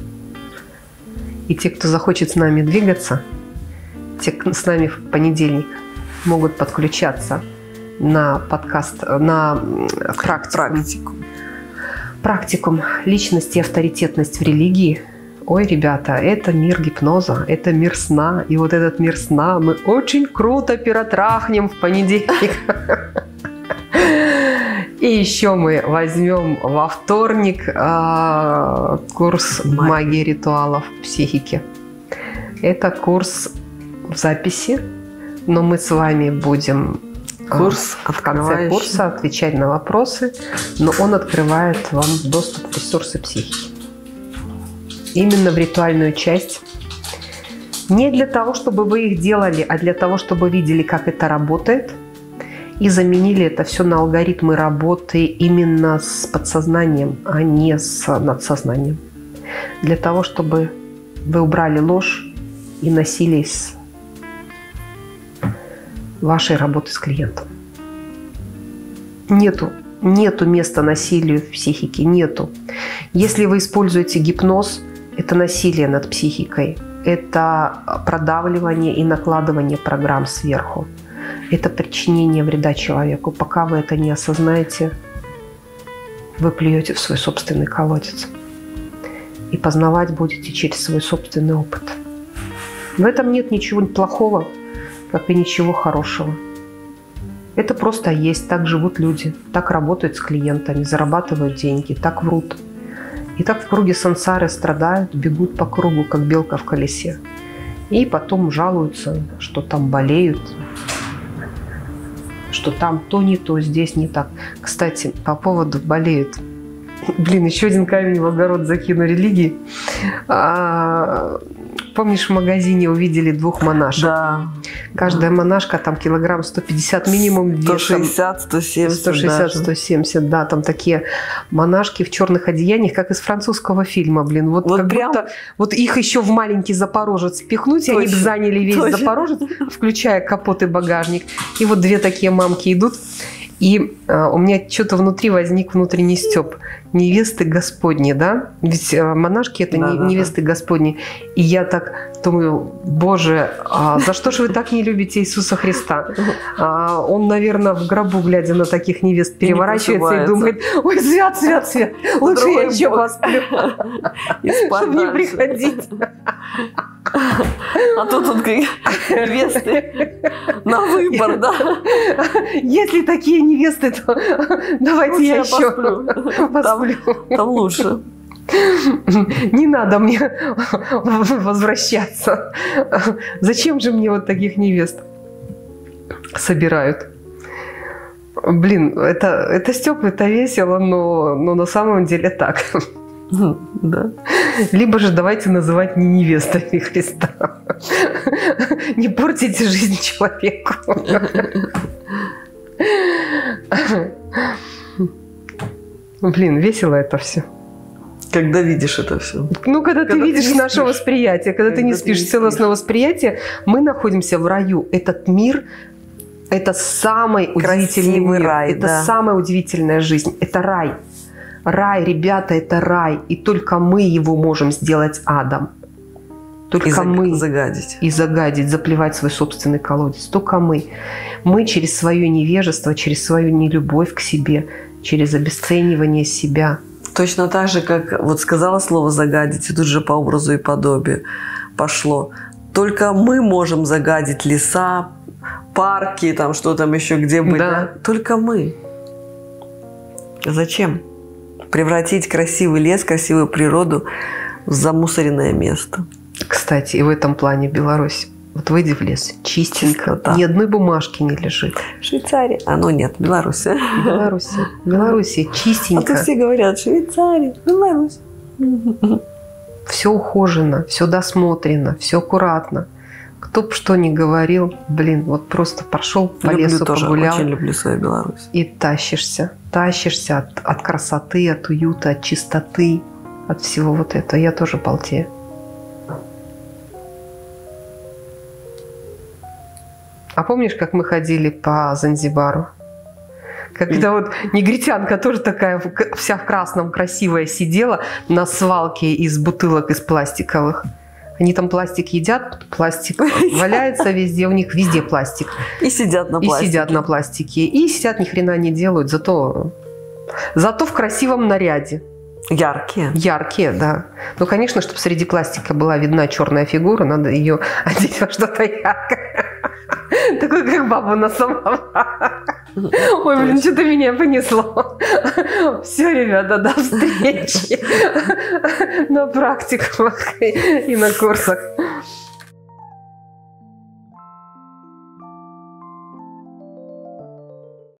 И те, кто захочет с нами двигаться, те, кто с нами в понедельник могут подключаться на подкаст, на практику. Практику. Практикум личности и авторитетность в религии. Ой, ребята, это мир гипноза, это мир сна. И вот этот мир сна мы очень круто перетрахнем в понедельник. И еще мы возьмем во вторник курс магии ритуалов психики. Это курс в записи, но мы с вами будем Курс в конце курса отвечать на вопросы, но он открывает вам доступ в ресурсы психики. Именно в ритуальную часть. Не для того, чтобы вы их делали, а для того, чтобы видели, как это работает, и заменили это все на алгоритмы работы именно с подсознанием, а не с надсознанием. Для того, чтобы вы убрали ложь и насилие с вашей работы с клиентом. Нету, нету места насилию в психике, нету. Если вы используете гипноз, это насилие над психикой, это продавливание и накладывание программ сверху, это причинение вреда человеку. Пока вы это не осознаете, вы плюете в свой собственный колодец. И познавать будете через свой собственный опыт. В этом нет ничего плохого, как и ничего хорошего. Это просто есть, так живут люди, так работают с клиентами, зарабатывают деньги, так врут. И так в круге сансары страдают, бегут по кругу, как белка в колесе. И потом жалуются, что там болеют, что там то не то, здесь не так. Кстати, по поводу болеют. Блин, еще один камень в огород закину религии. А, помнишь, в магазине увидели двух монашек? Да. Каждая монашка там килограмм сто пятьдесят минимум весом. сто шестьдесят сто семьдесят. сто шестьдесят сто семьдесят, да. Там такие монашки в черных одеяниях, как из французского фильма, блин. Вот, вот как прям... будто вот их еще в маленький Запорожец впихнуть, точно, и они бы заняли весь точно. Запорожец, включая капот и багажник. И вот две такие мамки идут. И а, у меня что-то внутри возник внутренний стёб. Невесты Господни, да? Ведь а, монашки – это да, не, да, невесты да. Господни. И я так думаю, Боже, а за что же вы так не любите Иисуса Христа? А, он, наверное, в гробу, глядя на таких невест, переворачивается и думает, ой, свят, свят, свят, лучше я еще посплю, чтобы не приходить. А тут тут невесты на выбор, да? Если такие невесты, то давайте лучше я еще посплю. посплю. Там, там лучше. Не надо мне возвращаться. Зачем же мне вот таких невест собирают? Блин, это, это стёб, это весело, но, но на самом деле так. Да. Либо же давайте называть не невестами Христа. Не портите жизнь человеку. Блин, весело это все. Когда видишь это все. Ну, когда, когда ты видишь ты наше восприятие, когда, когда ты не спишь, целостное восприятие, мы находимся в раю. Этот мир, это самый удивительный мир. Рай, это да. самая удивительная жизнь. Это рай. Рай, ребята, это рай. И только мы его можем сделать адом. Только и мы. загадить. И загадить, заплевать свой собственный колодец. Только мы. Мы через свое невежество, через свою нелюбовь к себе, через обесценивание себя. Точно так же, как вот сказала слово «загадить», и тут же по образу и подобию пошло. Только мы можем загадить леса, парки, там что там еще, где быть. Да. Да? Только мы. Зачем? Превратить красивый лес, красивую природу в замусоренное место. Кстати, и в этом плане Беларусь. Вот выйди в лес, чистенько, Чистота. ни одной бумажки не лежит. Швейцария. А ну нет, Беларусь. Беларуси, Беларуси, А то чистенько. все говорят, Швейцария, Беларусь. Все ухожено, все досмотрено, все аккуратно. Кто б что ни говорил, блин, вот просто пошел по Люблю лесу, тоже, погулял. очень люблю свою Беларусь. И тащишься, тащишься от, от красоты, от уюта, от чистоты, от всего вот этого. Я тоже балдею. А помнишь, как мы ходили по Занзибару? Когда вот негритянка тоже такая вся в красном, красивая, сидела на свалке из бутылок из пластиковых. Они там пластик едят, пластик валяется везде, у них везде пластик. И сидят на пластике. И сидят на пластике. И сидят, ни хрена не делают, зато, зато в красивом наряде. Яркие. Яркие, да. Ну, конечно, чтобы среди пластика была видна черная фигура, надо ее одеть во что-то яркое. Такой, как баба на самом. Ой, блин, что-то меня понесло. Все, ребята, до встречи на практиках и на курсах.